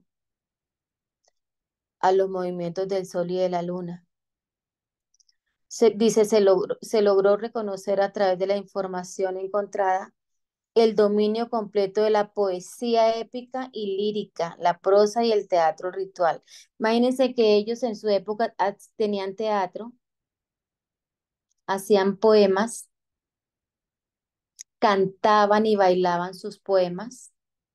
a los movimientos del sol y de la luna. Se, dice, se logró, se logró reconocer a través de la información encontrada el dominio completo de la poesía épica y lírica, la prosa y el teatro ritual. Imagínense que ellos en su época ah, tenían teatro, hacían poemas, cantaban y bailaban sus poemas,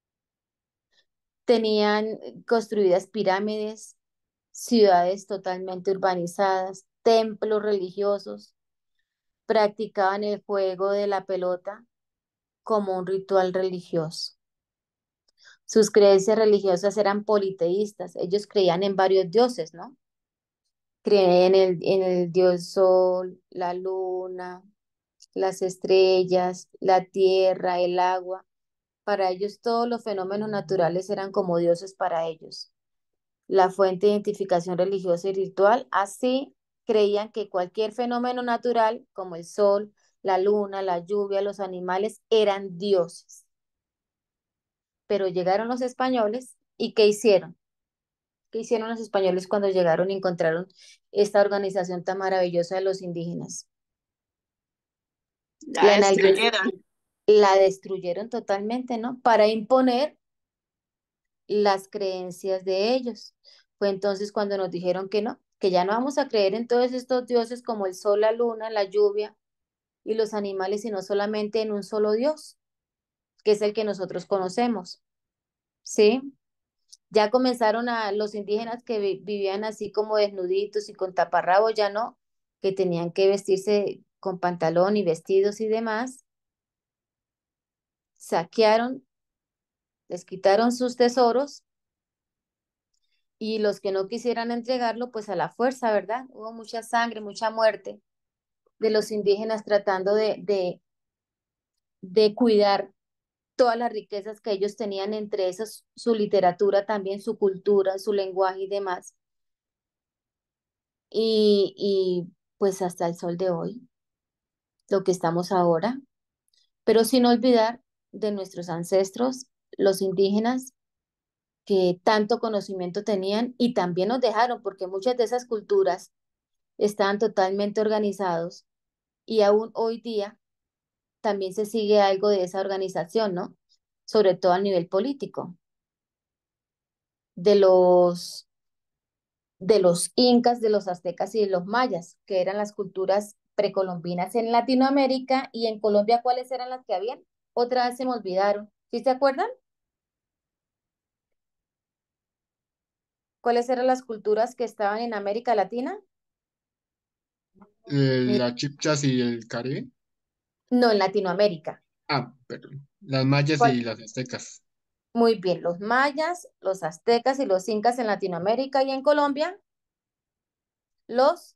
tenían construidas pirámides, ciudades totalmente urbanizadas, templos religiosos, practicaban el juego de la pelota como un ritual religioso. Sus creencias religiosas eran politeístas, ellos creían en varios dioses, ¿no? Creían en el, en el dios sol, la luna, las estrellas, la tierra, el agua. Para ellos todos los fenómenos naturales eran como dioses para ellos. La fuente de identificación religiosa y ritual, así creían que cualquier fenómeno natural, como el sol, la luna, la lluvia, los animales, eran dioses. Pero llegaron los españoles y ¿qué hicieron? ¿Qué hicieron los españoles cuando llegaron y encontraron esta organización tan maravillosa de los indígenas? La La enalgue- destruyeron. la destruyeron totalmente, ¿no? Para imponer las creencias de ellos. Fue entonces cuando nos dijeron que no, que ya no vamos a creer en todos estos dioses como el sol, la luna, la lluvia y los animales, sino solamente en un solo Dios, que es el que nosotros conocemos. ¿Sí? Ya comenzaron a los indígenas que vi- vivían así como desnuditos y con taparrabos, ya no, que tenían que vestirse con pantalón y vestidos y demás, saquearon, les quitaron sus tesoros y los que no quisieran entregarlo, pues a la fuerza, ¿verdad? Hubo mucha sangre, mucha muerte de los indígenas tratando de, de, de cuidar todas las riquezas que ellos tenían, entre esas su literatura también, su cultura, su lenguaje y demás. Y, y pues hasta el sol de hoy, lo que estamos ahora, pero sin olvidar de nuestros ancestros, los indígenas, que tanto conocimiento tenían y también nos dejaron, porque muchas de esas culturas estaban totalmente organizados y aún hoy día también se sigue algo de esa organización, ¿no? Sobre todo a nivel político, de los, de los incas, de los aztecas y de los mayas, que eran las culturas precolombinas en Latinoamérica y en Colombia, ¿cuáles eran las que habían? Otra vez se me olvidaron. ¿Sí se acuerdan? ¿Cuáles eran las culturas que estaban en América Latina? Eh, Mira, las chipchas y el Caribe. no, en Latinoamérica. Ah, perdón. Las mayas ¿Cuál? y las aztecas. Muy bien, los mayas, los aztecas y los incas en Latinoamérica y en Colombia, los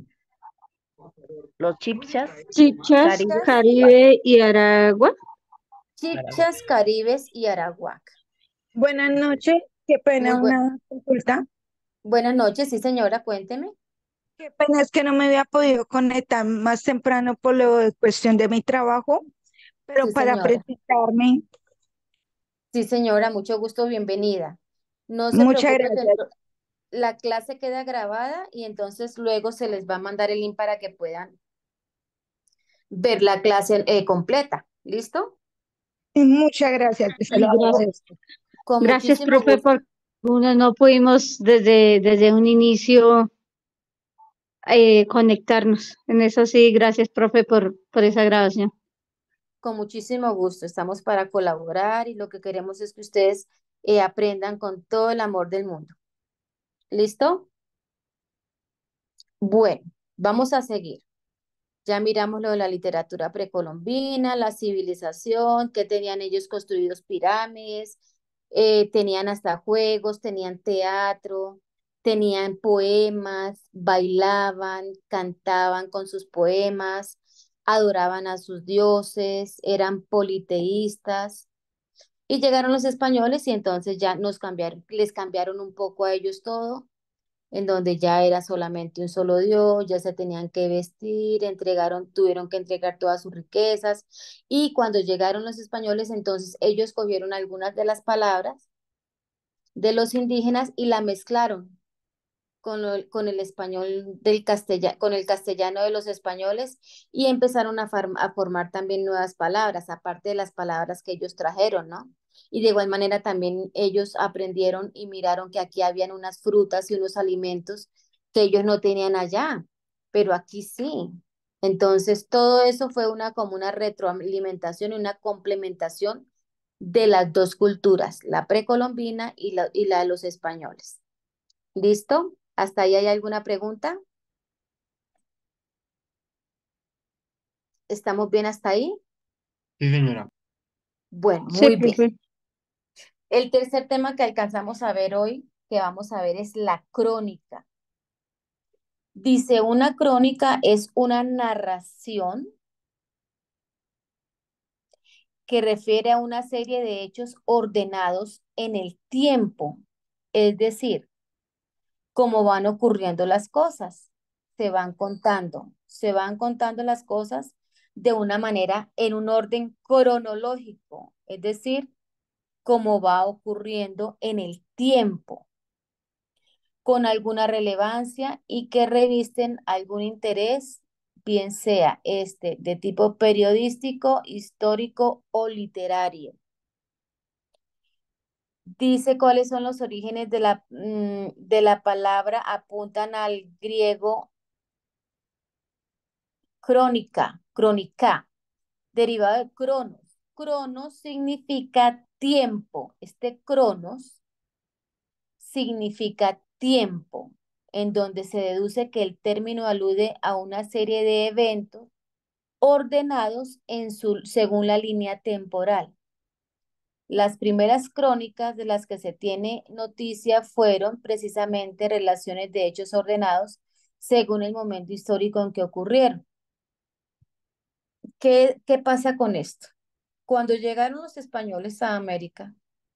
Los chipchas, Chichas, Caribe, chipchas, Caribe y Aragua. chipchas, caribes y arawak. Buenas noches, qué Muy pena buen, una consulta. buenas noches, sí señora, cuénteme. Qué pena es que no me había podido conectar más temprano por lo de cuestión de mi trabajo, pero Sí para señora, presentarme, sí señora, mucho gusto, bienvenida. No se muchas preocupe que gracias. ento- la clase queda grabada y entonces luego se les va a mandar el link para que puedan ver la clase eh, completa. ¿Listo? Muchas gracias, se lo Y gracias, agradezco. Con gracias, muchísimo profe, gusto. por uno no pudimos desde, desde un inicio eh, conectarnos. En eso sí, gracias, profe, por, por esa grabación. Con muchísimo gusto, estamos para colaborar y lo que queremos es que ustedes eh, aprendan con todo el amor del mundo. ¿Listo? Bueno, vamos a seguir. Ya miramos lo de la literatura precolombina, la civilización, que tenían ellos construidos pirámides, eh, tenían hasta juegos, tenían teatro, tenían poemas, bailaban, cantaban con sus poemas, adoraban a sus dioses, eran politeístas. Y llegaron los españoles y entonces ya nos cambiaron, les cambiaron un poco a ellos todo en donde ya era solamente un solo Dios, ya se tenían que vestir, entregaron, tuvieron que entregar todas sus riquezas. Y cuando llegaron los españoles, entonces ellos cogieron algunas de las palabras de los indígenas y la mezclaron con, lo- con el español del castellano, con el castellano de los españoles y empezaron a, far- a formar también nuevas palabras, aparte de las palabras que ellos trajeron, ¿no? Y de igual manera también ellos aprendieron y miraron que aquí habían unas frutas y unos alimentos que ellos no tenían allá, pero aquí sí. Entonces, todo eso fue una como una retroalimentación y una complementación de las dos culturas, la precolombina y la, y la de los españoles. ¿Listo? ¿Hasta ahí hay alguna pregunta? ¿Estamos bien hasta ahí? Sí, señora. Bueno, Sí, muy bien. profe. El tercer tema que alcanzamos a ver hoy, que vamos a ver, es la crónica. Dice, una crónica es una narración que refiere a una serie de hechos ordenados en el tiempo, es decir, cómo van ocurriendo las cosas, se van contando, se van contando las cosas de una manera en un orden cronológico, es decir, cómo va ocurriendo en el tiempo, con alguna relevancia y que revisten algún interés, bien sea este de tipo periodístico, histórico o literario. Dice cuáles son los orígenes de la, mm, de la palabra, apuntan al griego crónica, crónica, derivado de cronos. Cronos significa tiempo. Este cronos significa tiempo, en donde se deduce que el término alude a una serie de eventos ordenados en su, según la línea temporal. Las primeras crónicas de las que se tiene noticia fueron precisamente relaciones de hechos ordenados según el momento histórico en que ocurrieron. ¿Qué, qué pasa con esto? Cuando llegaron los españoles a América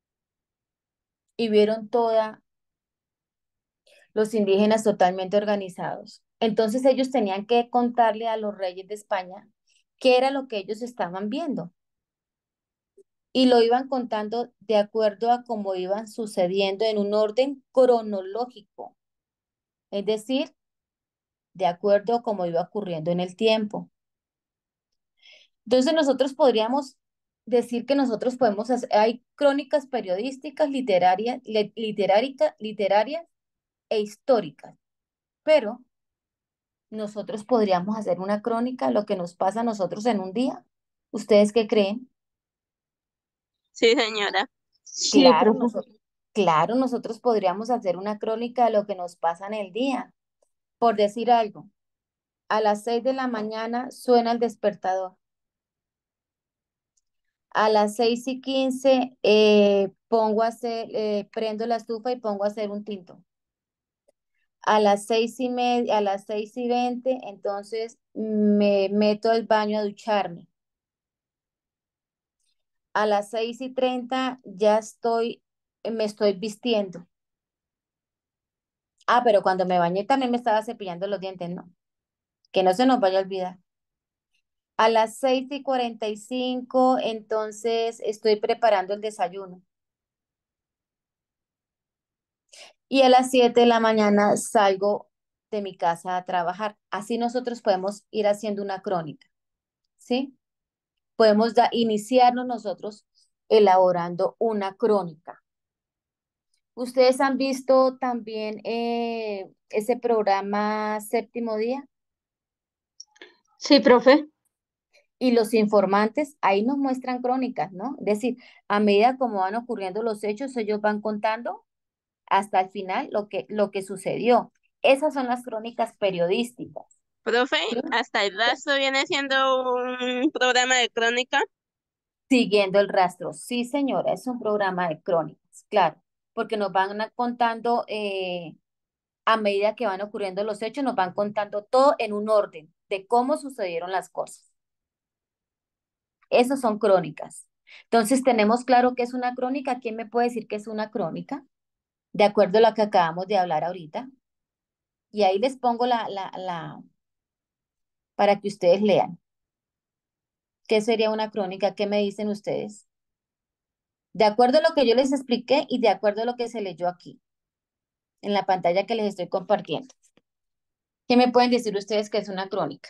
y vieron toda los indígenas totalmente organizados, entonces ellos tenían que contarle a los reyes de España qué era lo que ellos estaban viendo y lo iban contando de acuerdo a cómo iban sucediendo en un orden cronológico, es decir, de acuerdo a cómo iba ocurriendo en el tiempo. Entonces nosotros podríamos decir que nosotros podemos hacer, hay crónicas periodísticas, literarias, le- literárica- literarias e históricas, pero nosotros podríamos hacer una crónica de lo que nos pasa a nosotros en un día. ¿Ustedes qué creen? Sí, señora. Sí, Claro, profe. nosotros, claro, nosotros podríamos hacer una crónica de lo que nos pasa en el día. Por decir algo, a las seis de la mañana suena el despertador. A las seis y quince eh, pongo a hacer, eh, prendo la estufa y pongo a hacer un tinto. A las seis y media, a las seis y veinte, entonces me meto al baño a ducharme. A las seis y treinta ya estoy, eh, me estoy vistiendo. Ah, pero cuando me bañé también me estaba cepillando los dientes, ¿no? Que no se nos vaya a olvidar. A las seis y cuarenta y cinco, entonces estoy preparando el desayuno. Y a las siete de la mañana salgo de mi casa a trabajar. Así nosotros podemos ir haciendo una crónica, ¿sí? Podemos da- iniciarnos nosotros elaborando una crónica. ¿Ustedes han visto también eh, ese programa Séptimo Día? Sí, profe. Y los informantes ahí nos muestran crónicas, ¿no? Es decir, a medida como van ocurriendo los hechos, ellos van contando hasta el final lo que, lo que sucedió. Esas son las crónicas periodísticas. Profe, ¿Sí? hasta el rastro viene siendo un programa de crónica. Siguiendo el rastro. Sí, señora, es un programa de crónicas, claro, porque nos van a- contando, eh, a medida que van ocurriendo los hechos, nos van contando todo en un orden de cómo sucedieron las cosas. Esas son crónicas. Entonces, tenemos claro que es una crónica. ¿Quién me puede decir que es una crónica? De acuerdo a lo que acabamos de hablar ahorita. Y ahí les pongo la, la, la, para que ustedes lean. ¿Qué sería una crónica? ¿Qué me dicen ustedes? De acuerdo a lo que yo les expliqué y de acuerdo a lo que se leyó aquí, en la pantalla que les estoy compartiendo. ¿Qué me pueden decir ustedes que es una crónica?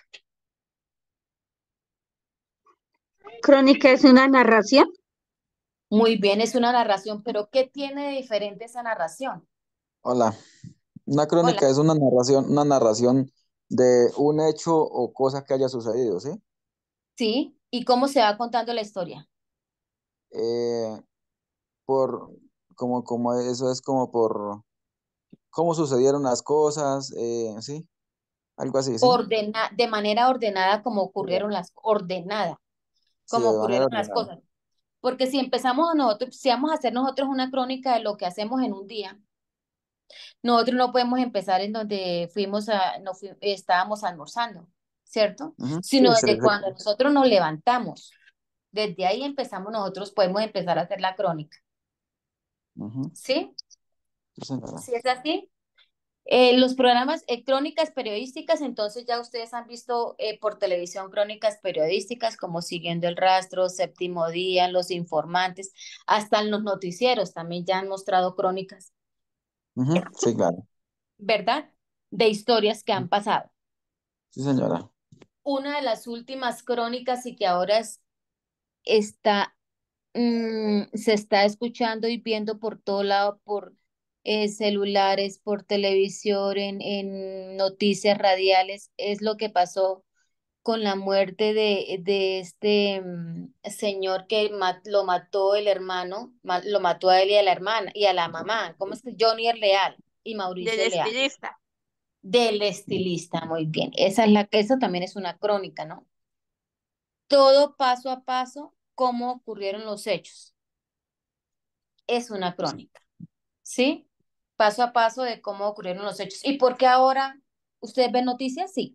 Crónica es una narración. Muy bien, es una narración, pero ¿qué tiene de diferente esa narración? Hola. Una Hola. crónica es una narración, una narración de un hecho o cosa que haya sucedido, ¿sí? ¿Sí? ¿Y cómo se va contando la historia? Eh, por, como, como eso es como por cómo sucedieron las cosas, eh, ¿sí? Algo así, ¿sí? Ordena, de manera ordenada como ocurrieron las, ordenada, Sí, como de manera ocurrieron las ordenada. cosas. Porque si empezamos a nosotros, si vamos a hacer nosotros una crónica de lo que hacemos en un día, nosotros no podemos empezar en donde fuimos a, no fui- estábamos almorzando, ¿cierto? Ujú. Sino Sí, sí, desde sí. cuando nosotros nos levantamos. Desde ahí empezamos nosotros, podemos empezar a hacer la crónica. Ujú. ¿Sí? Sí, señora. ¿Sí es así? Eh, los programas, eh, crónicas periodísticas, entonces ya ustedes han visto eh, por televisión crónicas periodísticas como Siguiendo el Rastro, Séptimo Día, Los Informantes, hasta en los noticieros también ya han mostrado crónicas, Ujú. Sí, claro. ¿verdad? De historias que han pasado. Sí, señora. Una de las últimas crónicas y que ahora es- está, mm, se está escuchando y viendo por todo lado, por eh, celulares, por televisión, en, en noticias radiales, es lo que pasó con la muerte de, de este mm, señor que ma- lo mató el hermano, ma- lo mató a él y a la hermana y a la mamá. ¿Cómo es que? Johnny Leal y Del Mauricio Leal. estilista. Del estilista, muy bien. Esa es la, eso también es una crónica, ¿no? Todo paso a paso, cómo ocurrieron los hechos. Es una crónica, ¿sí? Paso a paso de cómo ocurrieron los hechos. ¿Y por qué ahora ustedes ven noticias? Sí.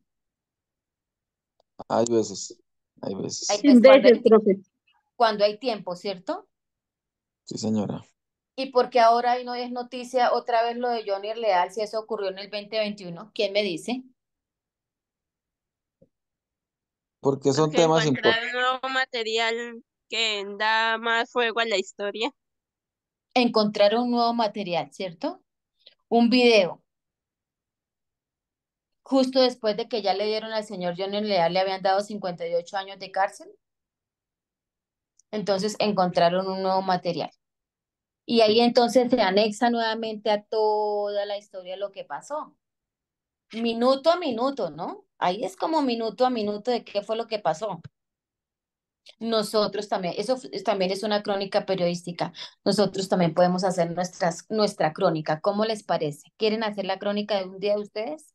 Hay veces, hay Hay veces. veces En cuando veces, hay, ti- profe. cuando hay tiempo, ¿cierto? Sí, señora. ¿Y por qué ahora ahí no es noticia otra vez lo de Johnny Leal si eso ocurrió en el dos mil veintiuno? ¿Quién me dice? Porque son Porque temas importantes. encontrar nuevo material que da más fuego a la historia. Encontrar un nuevo material, ¿cierto? Un video. Justo después de que ya le dieron al señor Johnny Leal, le habían dado cincuenta y ocho años de cárcel. Entonces encontraron un nuevo material. Y ahí entonces se anexa nuevamente a toda la historia lo que pasó. Minuto a minuto, ¿no? Ahí es como minuto a minuto de qué fue lo que pasó. Nosotros también, eso f- también es una crónica periodística. Nosotros también podemos hacer nuestras, nuestra crónica. ¿Cómo les parece? ¿Quieren hacer la crónica de un día de ustedes?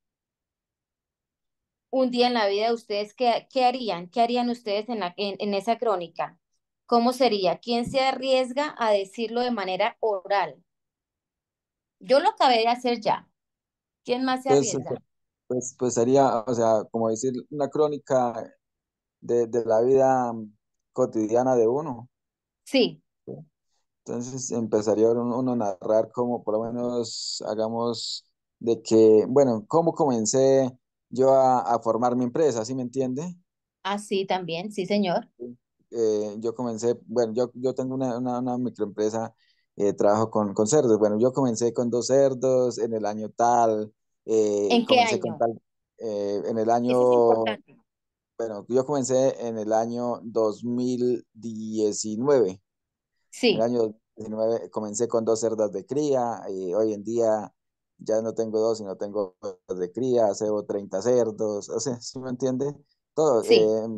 Un día en la vida de ustedes, ¿qué, qué harían? ¿Qué harían ustedes en, la, en, en esa crónica? ¿Cómo sería? ¿Quién se arriesga a decirlo de manera oral? Yo lo acabé de hacer ya. ¿Quién más se Pues, arriesga? pues, pues sería, o sea, como decir, una crónica de, de la vida cotidiana de uno. Sí, Entonces empezaría uno, uno a narrar como por lo menos hagamos de que, bueno, cómo comencé yo a, a formar mi empresa, ¿sí me entiende? así también, sí, señor. Eh, yo comencé, bueno, yo, yo tengo una, una, una microempresa, eh, trabajo con, con cerdos. Bueno, yo comencé con dos cerdos en el año tal, eh, ¿En qué comencé con año? tal, eh, en el Eso es año, importante. bueno, yo comencé en el año dos mil diecinueve. En el Sí, año dos mil diecinueve comencé con dos cerdas de cría y hoy en día ya no tengo dos, sino tengo dos de cría, cebo treinta cerdos, o sea, ¿sí me entiende? Todo. sí, eh,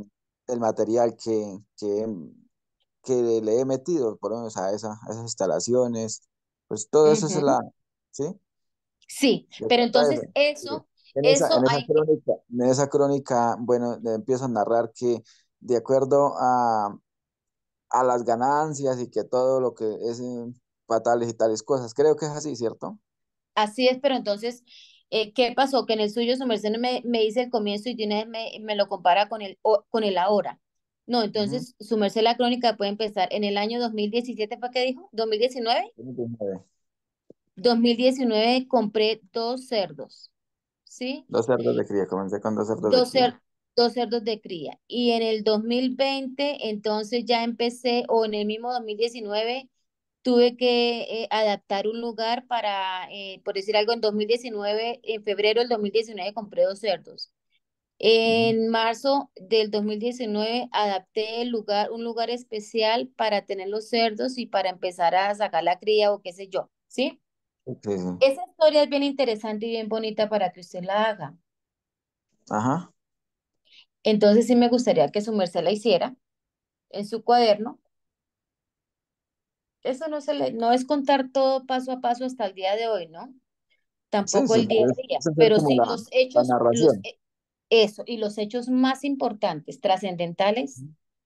el material que, que, que le he metido, por lo menos a, esa, a esas instalaciones, pues todo eso es Ujú. la, ¿sí? Sí, De pero acuerdo a entonces eso. eso, En esa, eso en esa hay que, crónica, en esa crónica, bueno, le empiezo a narrar que de acuerdo a, a las ganancias y que todo lo que es eh, para tales y tales cosas, creo que es así, ¿cierto? así es, pero entonces, eh, ¿qué pasó? Que en el suyo su merced no me, me dice el comienzo y de una vez me, me lo compara con el, o- con el ahora. No, Ujú. entonces su merced la crónica puede empezar en el año dos mil diecisiete, ¿fue que dijo? ¿dos mil diecinueve? dos mil diecinueve compré dos cerdos, ¿sí? Dos cerdos de cría, comencé con dos cerdos de Dos, cría. cer- dos cerdos de cría. Y en el dos mil veinte, entonces ya empecé, o en el mismo dos mil diecinueve, tuve que eh, adaptar un lugar para, eh, por decir algo, en dos mil diecinueve, en febrero del dos mil diecinueve compré dos cerdos. Ujú. En marzo del dos mil diecinueve adapté el lugar, un lugar especial para tener los cerdos y para empezar a sacar la cría o qué sé yo, ¿sí? Sí, sí. Esa historia es bien interesante y bien bonita para que usted la haga. Ajá. Entonces sí me gustaría que su merced la hiciera en su cuaderno. Eso no se le, no es contar todo paso a paso hasta el día de hoy, ¿no? Sí, Tampoco sí, el día es, a día, es hacer pero como sí la, los la hechos, los, narración. eh, eso, y los hechos más importantes, trascendentales,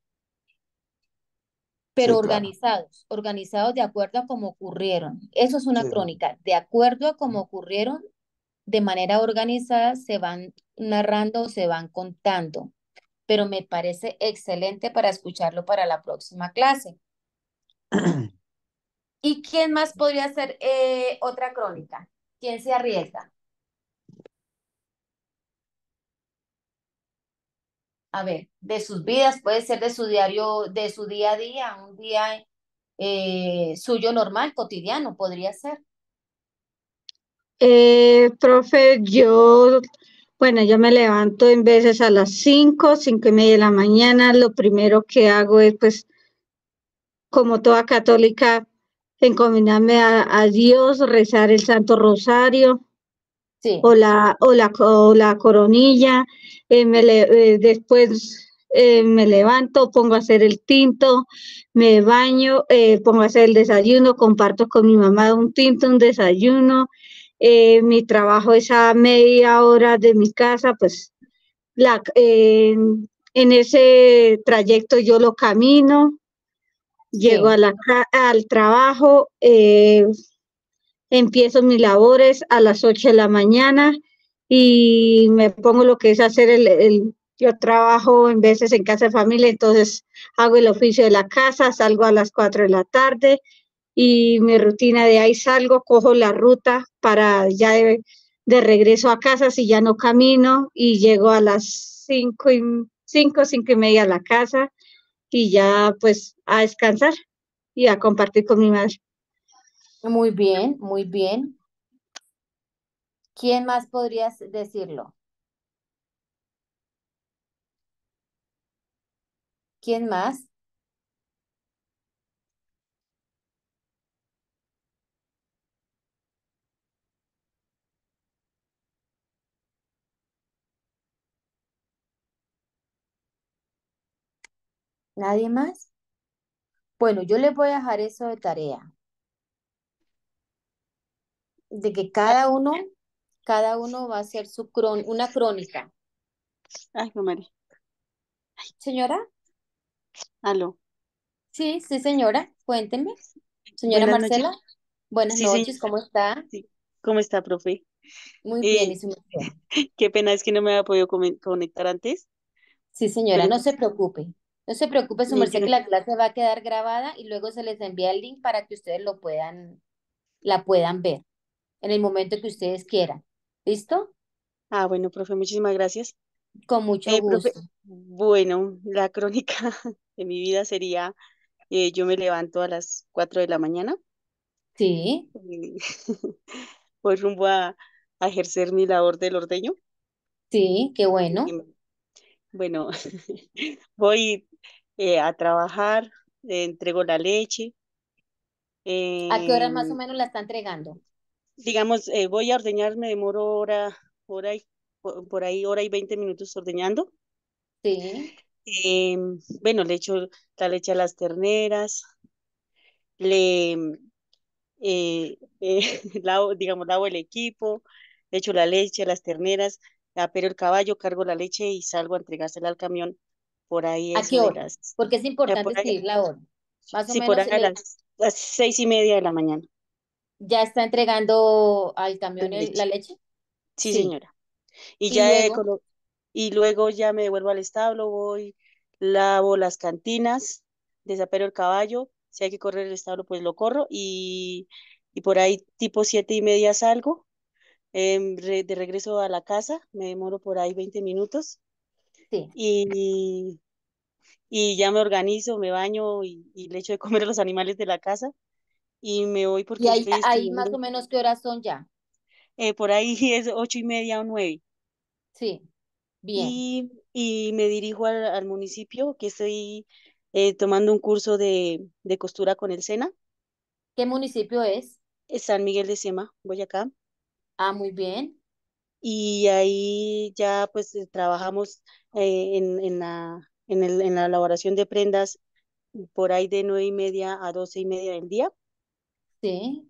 pero Sí, claro. organizados, organizados de acuerdo a cómo ocurrieron. Eso es Sí, una sí. crónica, de acuerdo a cómo ocurrieron, de manera organizada, se van narrando, se van contando, pero me parece excelente para escucharlo para la próxima clase. ¿Y quién más podría hacer eh, otra crónica? ¿Quién se arriesga? A ver, de sus vidas, puede ser de su diario, de su día a día, un día eh, suyo normal, cotidiano, podría ser. Eh, profe, yo, bueno, yo me levanto en veces a las cinco, cinco y media de la mañana. Lo primero que hago es, pues, como toda católica, encomendarme a, a Dios, rezar el Santo Rosario Sí, o la, o la, o la coronilla. Eh, me le- eh, después eh, me levanto, pongo a hacer el tinto, me baño, eh, pongo a hacer el desayuno, comparto con mi mamá un tinto, un desayuno. Eh, mi trabajo es a media hora de mi casa, pues la, eh, en ese trayecto yo lo camino, llego a sí, la, al trabajo, eh, empiezo mis labores a las ocho de la mañana y me pongo lo que es hacer el, el, yo trabajo en veces en casa de familia, entonces hago el oficio de la casa, salgo a las cuatro de la tarde y mi rutina de ahí salgo, cojo la ruta para ya de, de regreso a casa si ya no camino y llego a las cinco y cinco, cinco y media a la casa y ya pues a descansar y a compartir con mi madre. muy bien, muy bien. ¿Quién más podría s- decirlo? ¿Quién más? ¿Nadie más? Bueno, yo les voy a dejar eso de tarea, de que cada uno, cada uno va a hacer su cron una crónica. Ay, Juan María. Señora, Aló. sí, sí, señora, cuéntenme. Señora Buenas noches. Marcela, buenas Sí, noches, señora. ¿cómo está? Sí. ¿Cómo está, profe? Muy bien, ¿y Eh, su merced? qué pena es que no me había podido comen- conectar antes, Sí, señora, pero no se entonces, preocupe. No se preocupe, su eh, merced, yo, que la clase va a quedar grabada y luego se les envía el link para que ustedes lo puedan, la puedan ver en el momento que ustedes quieran. ¿Listo? ah, bueno, profe, muchísimas gracias. Con mucho Eh, profe, gusto. bueno, la crónica de mi vida sería, eh, yo me levanto a las cuatro de la mañana, Sí, eh, voy rumbo a, a ejercer mi labor del ordeño. sí, qué bueno. Y, bueno, voy eh, a trabajar, eh, entrego la leche, ¿A qué hora más o em, menos la está entregando? digamos, eh, voy a ordeñar, me demoro hora, hora y, por, por ahí hora y veinte minutos ordeñando. Sí, Em, bueno, le echo la leche a las terneras, le eh, eh, lavo, digamos, lavo el equipo, le echo la leche a las terneras, apero el caballo, cargo la leche y salgo a entregársela al camión por ahí ¿A eso qué de hora? las, Porque es eh, importante por ahí, escribir la hora. Más o sí, por menos ahí a le, las, las seis y media de la mañana, ya está entregando al la camión el- la leche. leche. Sí, Sí. señora. Y Y ya he luego, colo- y luego ya me devuelvo al establo, voy, lavo las cantinas, desapero el caballo, si hay que correr el establo, pues lo corro y, y por ahí tipo siete y media salgo, em, re- de regreso a la casa, me demoro por ahí veinte minutos sí. y, y ya me organizo, me baño y, y le echo de comer a los animales de la casa y me voy Y porque ahí, estoy ahí más estudiando. o menos qué horas son ya. Eh, por ahí es ocho y media o nueve. Sí, bien. Y, y me dirijo al, al municipio que estoy eh, tomando un curso de, de costura con el SENA, ¿Qué municipio es? es San Miguel de Sema, Boyacá, Ah, muy bien. y ahí ya pues eh, trabajamos eh, en, en la, en el, en la elaboración de prendas por ahí de nueve y media a doce y media del día, Sí.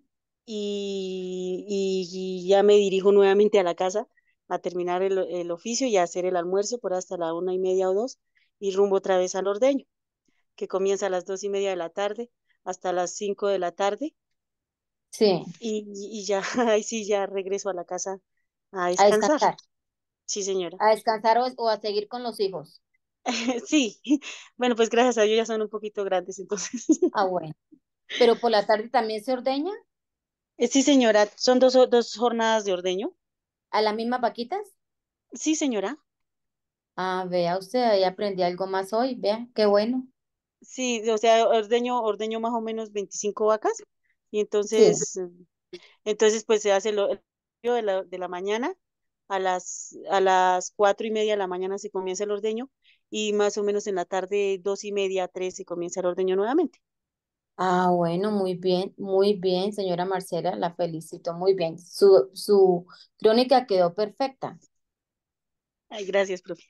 y, y, y ya me dirijo nuevamente a la casa a terminar el, el oficio y a hacer el almuerzo por hasta la una y media o dos, y rumbo otra vez al ordeño, que comienza a las dos y media de la tarde hasta las cinco de la tarde Sí. y, y ya, ahí sí, ya regreso a la casa a A descansar. descansar. Sí, señora. A descansar o, o a seguir con los hijos. Sí, bueno, pues gracias a Dios ya son un poquito grandes, entonces. Ah, bueno. Pero por la tarde también se ordeña Eh, Sí, señora, son dos, ho- dos jornadas de ordeño. a las mismas vaquitas. Sí, señora. Ah, vea usted, ahí aprendí algo más hoy. Vea, qué bueno. Sí, o sea, ordeño, ordeño más o menos veinticinco vacas y Sí. entonces, eh, entonces pues se hace lo, el ordeño de la, de la mañana a las, a las cuatro y media de la mañana se comienza el ordeño y más o menos en la tarde dos y media, tres se comienza el ordeño nuevamente. Ah, bueno, muy bien, muy bien, señora Marcela, la felicito muy bien. Su, su crónica quedó perfecta. Ay, gracias, profe.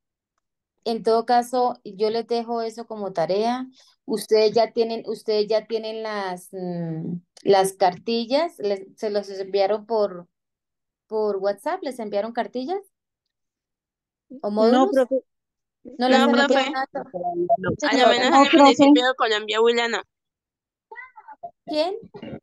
En todo caso, yo les dejo eso como tarea. Ustedes ya tienen, ustedes ya tienen las, mm, las cartillas, les- se los enviaron por, por WhatsApp, les enviaron cartillas o No, módulos. profe. ¿No les No, han No, enviado profe, profe, nada? todavía no. a lo Señora, menos en No, el profe. municipio de Colombia Huila no. ¿quién?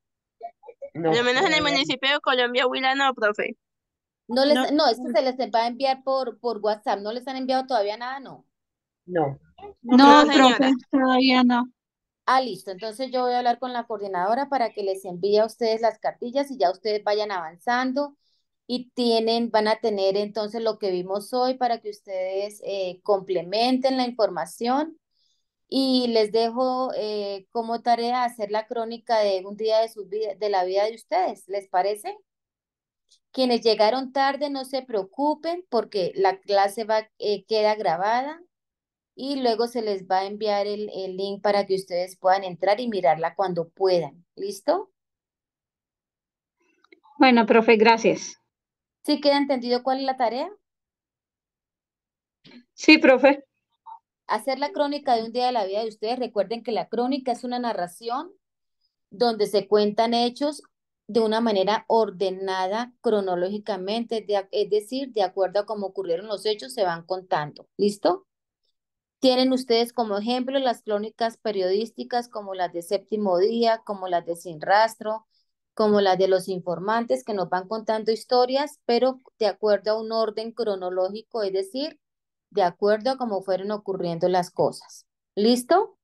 A lo menos en el municipio de Colombia Huila no, profe. No les, No, no, es que se les va a enviar por, por WhatsApp, ¿no les han enviado todavía nada? No. no, no, No, No, profe. profe, señora. todavía no. Ah, listo. Entonces yo voy a hablar con la coordinadora para que les envíe a ustedes las cartillas y ya ustedes vayan avanzando y tienen, van a tener entonces lo que vimos hoy para que ustedes eh, complementen la información y les dejo eh, como tarea hacer la crónica de un día de sus vida, de la vida de ustedes. ¿Les parece? Quienes llegaron tarde, no se preocupen porque la clase va, eh, queda grabada y luego se les va a enviar el, el link para que ustedes puedan entrar y mirarla cuando puedan. ¿Listo? Bueno, profe, gracias. ¿Sí queda entendido cuál es la tarea? Sí, profe. Hacer la crónica de un día de la vida de ustedes. Recuerden que la crónica es una narración donde se cuentan hechos de una manera ordenada cronológicamente, de- es decir, de acuerdo a cómo ocurrieron los hechos, se van contando. ¿Listo? Tienen ustedes como ejemplo las crónicas periodísticas como las de Séptimo Día, como las de Sin Rastro, como las de Los Informantes, que nos van contando historias, pero de acuerdo a un orden cronológico, es decir, de acuerdo a cómo fueron ocurriendo las cosas. ¿Listo?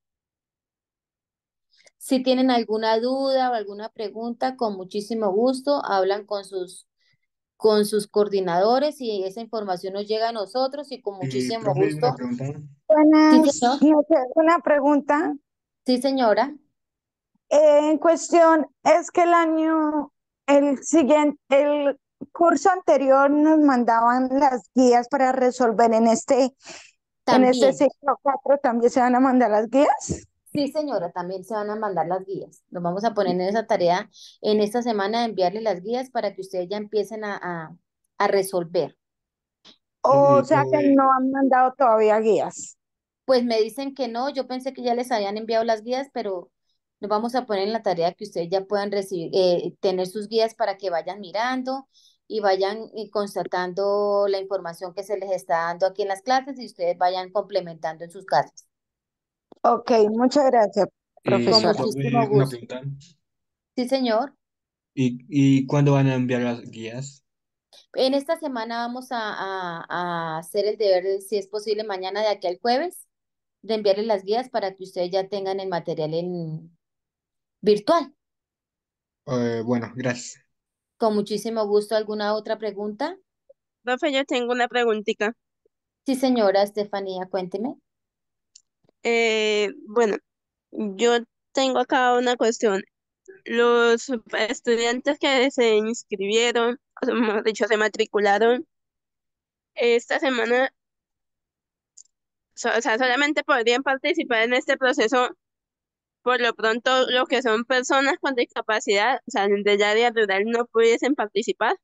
Si tienen alguna duda o alguna pregunta, con muchísimo gusto, hablan con sus, con sus coordinadores y esa información nos llega a nosotros y con Eh, muchísimo profe, una gusto. pregunta. Sí, Buenas señor. noches. Una pregunta. Sí, señora. Eh, en cuestión, es que el año, el siguiente, el curso anterior nos mandaban las guías para resolver en este, en este También. ciclo cuatro, ¿también se van a mandar las guías? Sí, señora, también se van a mandar las guías. Nos vamos a poner en esa tarea en esta semana de enviarle las guías para que ustedes ya empiecen a, a, a resolver. O Sí, sea que profe. no han mandado todavía guías. Pues me dicen que no, yo pensé que ya les habían enviado las guías, pero nos vamos a poner en la tarea que ustedes ya puedan recibir, eh, tener sus guías para que vayan mirando y vayan eh, constatando la información que se les está dando aquí en las clases y ustedes vayan complementando en sus casas. Ok, muchas gracias, Y, Con profesora. muchísimo profe, una gusto. pregunta. Sí, señor. ¿Y, y cuándo van a enviar las guías? En esta semana vamos a, a- a hacer el deber, de, si es posible, mañana de aquí al jueves, de enviarles las guías para que ustedes ya tengan el material en virtual. Eh, bueno, gracias. Con muchísimo gusto. ¿Alguna otra pregunta? Profe, yo tengo una preguntita. Sí, señora Estefanía, cuénteme. Eh, bueno, yo tengo acá una cuestión. Los estudiantes que se inscribieron, o sea, mejor dicho, se matricularon esta semana, so- o sea, solamente podrían participar en este proceso por lo pronto lo que son personas con discapacidad, o sea, del área rural no pudiesen participar.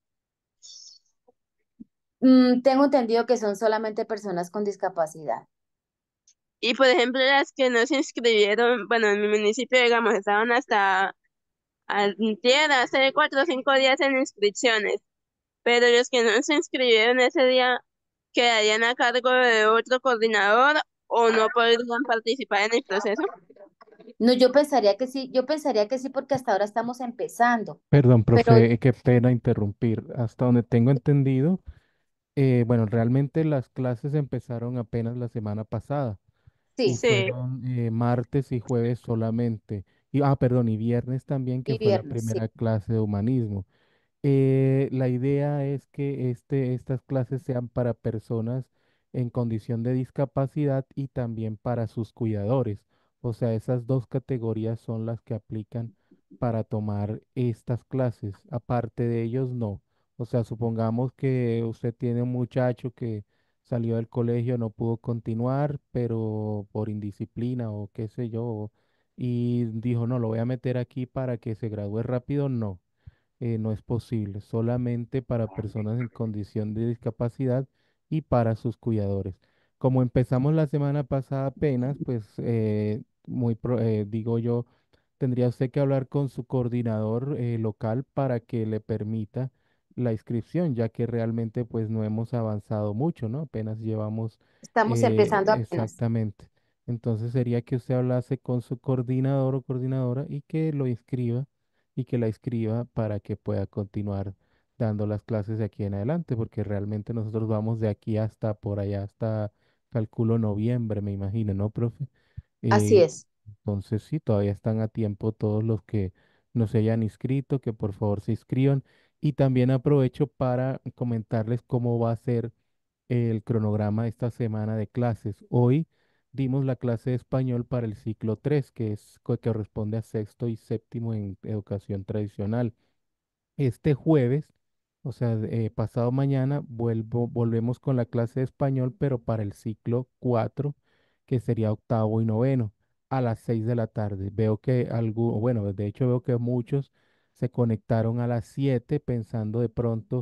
Mm, tengo entendido que son solamente personas con discapacidad. Y por ejemplo, las que no se inscribieron, bueno, en mi municipio, digamos, estaban hasta antier, hace cuatro o cinco días en inscripciones, pero los que no se inscribieron ese día quedarían a cargo de otro coordinador o no podrían participar en el proceso. No, yo pensaría que sí, yo pensaría que sí porque hasta ahora estamos empezando, Perdón, pero profe, qué pena interrumpir. Hasta donde tengo entendido, eh, bueno, realmente las clases empezaron apenas la semana pasada y sí, Sí, fueron eh, martes y jueves solamente. Y, ah, perdón, y viernes también, que y fue la viernes, sí. primera clase de humanismo. Eh, la idea es que este, estas clases sean para personas en condición de discapacidad y también para sus cuidadores. O sea, esas dos categorías son las que aplican para tomar estas clases. Aparte de ellos, no. O sea, supongamos que usted tiene un muchacho que salió del colegio, no pudo continuar, pero por indisciplina o qué sé yo, y dijo, no, lo voy a meter aquí para que se gradúe rápido, no, eh, no es posible, solamente para personas en condición de discapacidad y para sus cuidadores. Como empezamos la semana pasada apenas, pues eh, muy pro- eh, digo yo, tendría usted que hablar con su coordinador eh, local para que le permita la inscripción, ya que realmente pues no hemos avanzado mucho, ¿no? Apenas llevamos Estamos eh, empezando apenas. exactamente. Entonces sería que usted hablase con su coordinador o coordinadora y que lo inscriba y que la inscriba para que pueda continuar dando las clases de aquí en adelante, porque realmente nosotros vamos de aquí hasta por allá, hasta calculo noviembre, me imagino, ¿no, profe? Así Eh, es. entonces sí, todavía están a tiempo todos los que no se hayan inscrito, que por favor se inscriban. Y también aprovecho para comentarles cómo va a ser el cronograma de esta semana de clases. Hoy dimos la clase de español para el ciclo tres, que es co- que corresponde a sexto y séptimo en educación tradicional. Este jueves, o sea, eh, pasado mañana, vuelvo, volvemos con la clase de español, pero para el ciclo cuatro, que sería octavo y noveno, a las seis de la tarde. Veo que algo, bueno, de hecho veo que muchos se conectaron a las siete pensando de pronto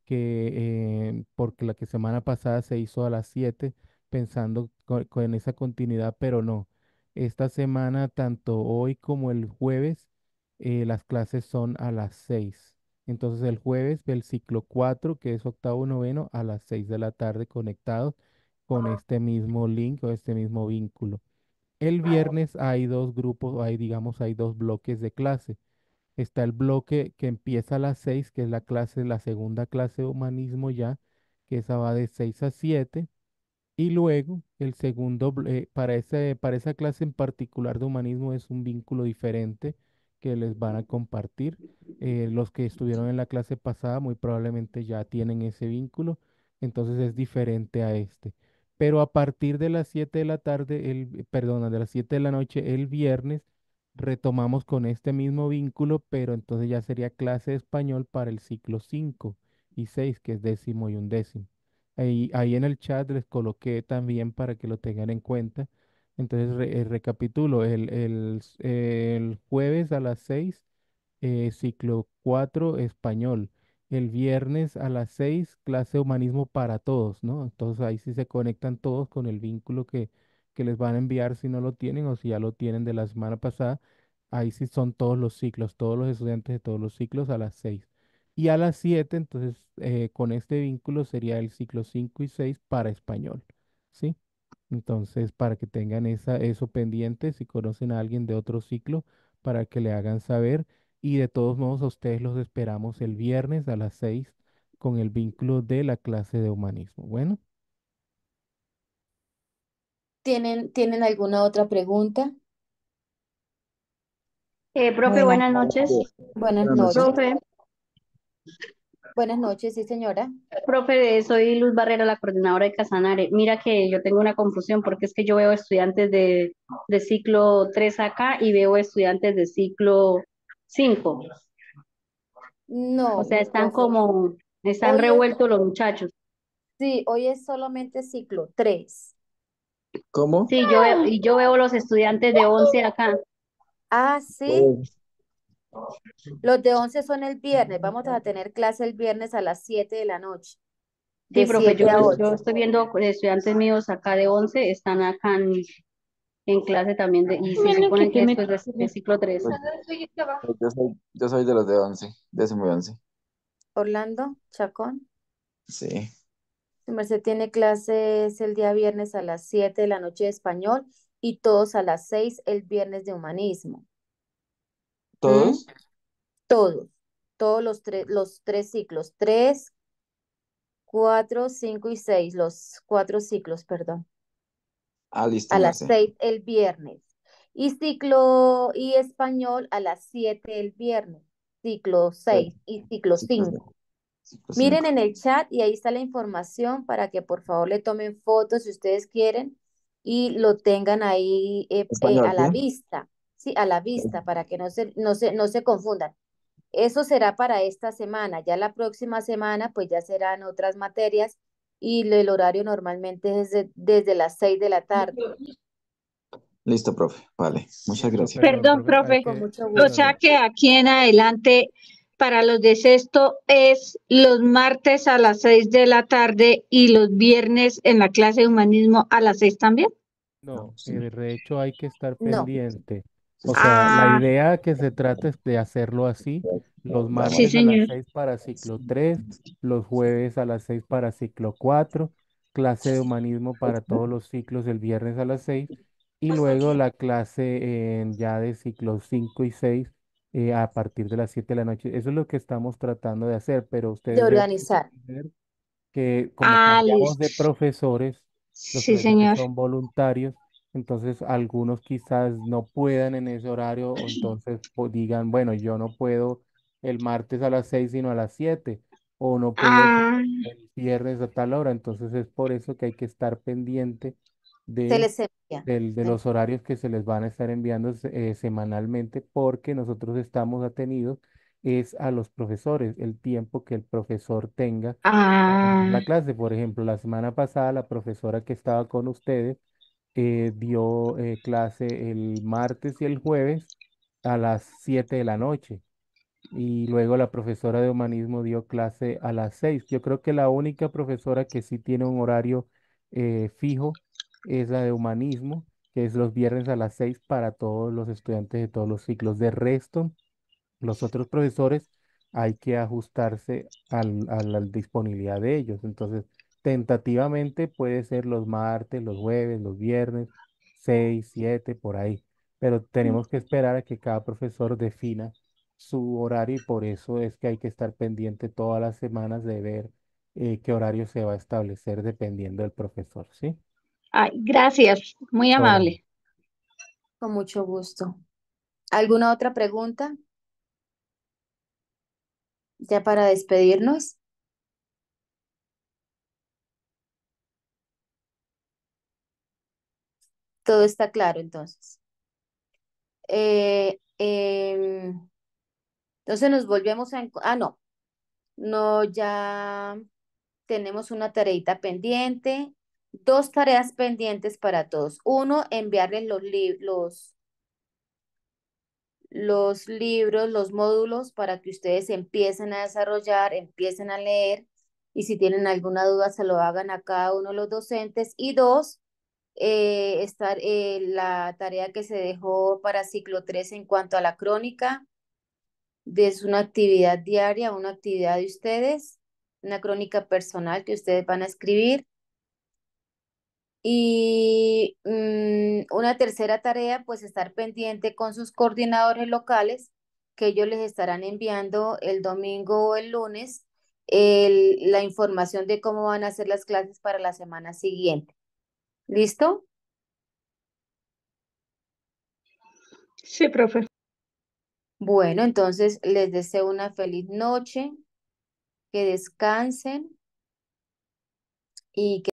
que, eh, porque la que semana pasada se hizo a las siete pensando co- con esa continuidad, pero no. Esta semana, tanto hoy como el jueves, eh, las clases son a las seis. Entonces el jueves del ciclo cuatro, que es octavo noveno, a las seis de la tarde conectados con este mismo link o este mismo vínculo. El viernes hay dos grupos, hay digamos, hay dos bloques de clase. Está el bloque que empieza a las seis, que es la clase, la segunda clase de humanismo ya, que esa va de seis a siete. Y luego, el segundo, bl- eh, para ese, para esa clase en particular de humanismo es un vínculo diferente que les van a compartir. Eh, los que estuvieron en la clase pasada muy probablemente ya tienen ese vínculo, entonces es diferente a este. Pero a partir de las siete de la tarde, el, perdona, de las siete de la noche el viernes, retomamos con este mismo vínculo, pero entonces ya sería clase de español para el ciclo cinco y seis, que es décimo y undécimo. Ahí, ahí en el chat les coloqué también para que lo tengan en cuenta. Entonces, re- eh, recapitulo, el, el s- el jueves a las seis, eh, ciclo cuatro español. El viernes a las seis clase de humanismo para todos, ¿no? Entonces ahí sí se conectan todos con el vínculo que, que les van a enviar si no lo tienen o si ya lo tienen de la semana pasada. Ahí sí son todos los ciclos, todos los estudiantes de todos los ciclos a las seis. Y a las siete, entonces, eh, con este vínculo sería el ciclo cinco y seis para español, ¿sí? Entonces, para que tengan esa, eso pendiente, si conocen a alguien de otro ciclo, para que le hagan saber. Y de todos modos, a ustedes los esperamos el viernes a las seis con el vínculo de la clase de humanismo. Bueno, ¿Tienen, ¿tienen alguna otra pregunta? Eh, profe, Buenas buenas noches. Buenas Buenas noches. noches. Profe, Buenas noches, sí, señora. profe, soy Luz Barrera, la coordinadora de Casanare. Mira que yo tengo una confusión porque es que yo veo estudiantes de, de ciclo tres acá y veo estudiantes de ciclo cinco. O No, sea, mi están profe. como, están Hoy es, revueltos los muchachos. sí, hoy es solamente ciclo tres. ¿Cómo? Sí, yo veo, y yo veo los estudiantes de once acá. Ah, sí. Oh, Los de once son el viernes. Vamos a tener clase el viernes a las siete de la noche, Sí, de profe, yo, siete a yo ocho. estoy viendo estudiantes míos acá de once, están acá en, en clase también de, y se supone que esto es de, de ciclo tres. pues, pues yo soy, yo soy de los de once, décimo y once. Orlando, Chacón. Sí. Su merced tiene clases el día viernes a las siete de la noche de español y todos a las seis el viernes de humanismo. ¿Mm? ¿Todos? Todos, todos los tres, los tres ciclos, tres, cuatro, cinco y seis, los cuatro ciclos, perdón, Ah, listo, a las Marce. seis el viernes. Y ciclo y español a las siete el viernes, ciclo Pues, seis y ciclo ciclo cinco. cinco. Ciclo Miren cinco. en el chat y ahí está la información para que por favor le tomen fotos si ustedes quieren y lo tengan ahí eh, eh, Español, a la ¿sí? vista, sí, a la vista para que no se, no se, no se confundan. Eso será para esta semana. Ya la próxima semana, pues ya serán otras materias y lo- el horario normalmente es desde, desde las seis de la tarde. Listo, profe. Vale. Muchas listo, gracias. perdón, Perdón, profe, hay profe. Con que, mucho O perdón, gusto. sea que aquí en adelante, para los de sexto, es los martes a las seis de la tarde y los viernes en la clase de humanismo a las seis también. no, Sí. eh, de hecho hay que estar No, pendiente. Sí, O sí. sea, la Ah, idea que se trata es de hacerlo así, los sí, martes a las señor. seis para ciclo tres, los jueves a las seis para ciclo cuatro, clase de humanismo para todos los ciclos el viernes a las seis y luego la clase en ya de ciclos cinco y seis eh, a partir de las siete de la noche. Eso es lo que estamos tratando de hacer, pero de ustedes deben organizar. entender que como Ah, cambiamos listo. de profesores, los Sí, profesores señor. son voluntarios, entonces algunos quizás no puedan en ese horario o entonces po- digan, bueno, yo no puedo el martes a las seis sino a las siete o no puedo sa- Ah, el viernes a tal hora, entonces es por eso que hay que estar pendiente Se de, les envía. del- de Se- los horarios que se les van a estar enviando se- eh, semanalmente porque nosotros estamos atenidos es a los profesores, el tiempo que el profesor tenga para dar ah, la clase. Por ejemplo, la semana pasada la profesora que estaba con ustedes eh, dio eh, clase el martes y el jueves a las siete de la noche. Y luego la profesora de humanismo dio clase a las seis. Yo creo que la única profesora que sí tiene un horario eh, fijo es la de humanismo, que es los viernes a las seis para todos los estudiantes de todos los ciclos. De resto, los otros profesores hay que ajustarse al- a la disponibilidad de ellos. Entonces, tentativamente puede ser los martes, los jueves, los viernes, seis, siete, por ahí. Pero tenemos que esperar a que cada profesor defina su horario y por eso es que hay que estar pendiente todas las semanas de ver eh, qué horario se va a establecer dependiendo del profesor, ¿sí? ay, gracias. Muy Bueno, amable. Con mucho gusto. ¿Alguna otra pregunta? Ya para despedirnos. Todo está claro entonces. Eh, em, entonces nos volvemos a... enco- Ah, no. No, ya tenemos una tareita pendiente. Dos tareas pendientes para todos. Uno, enviarles los, li- los, los libros, los módulos para que ustedes empiecen a desarrollar, empiecen a leer y si tienen alguna duda se lo hagan a cada uno de los docentes. Y dos, eh, estar eh, la tarea que se dejó para ciclo tres en cuanto a la crónica, es una actividad diaria, una actividad de ustedes, una crónica personal que ustedes van a escribir. Y mm, una tercera tarea, pues estar pendiente con sus coordinadores locales, que ellos les estarán enviando el domingo o el lunes el- la información de cómo van a ser las clases para la semana siguiente. ¿Listo? Sí, profe. Bueno, entonces les deseo una feliz noche, que descansen y que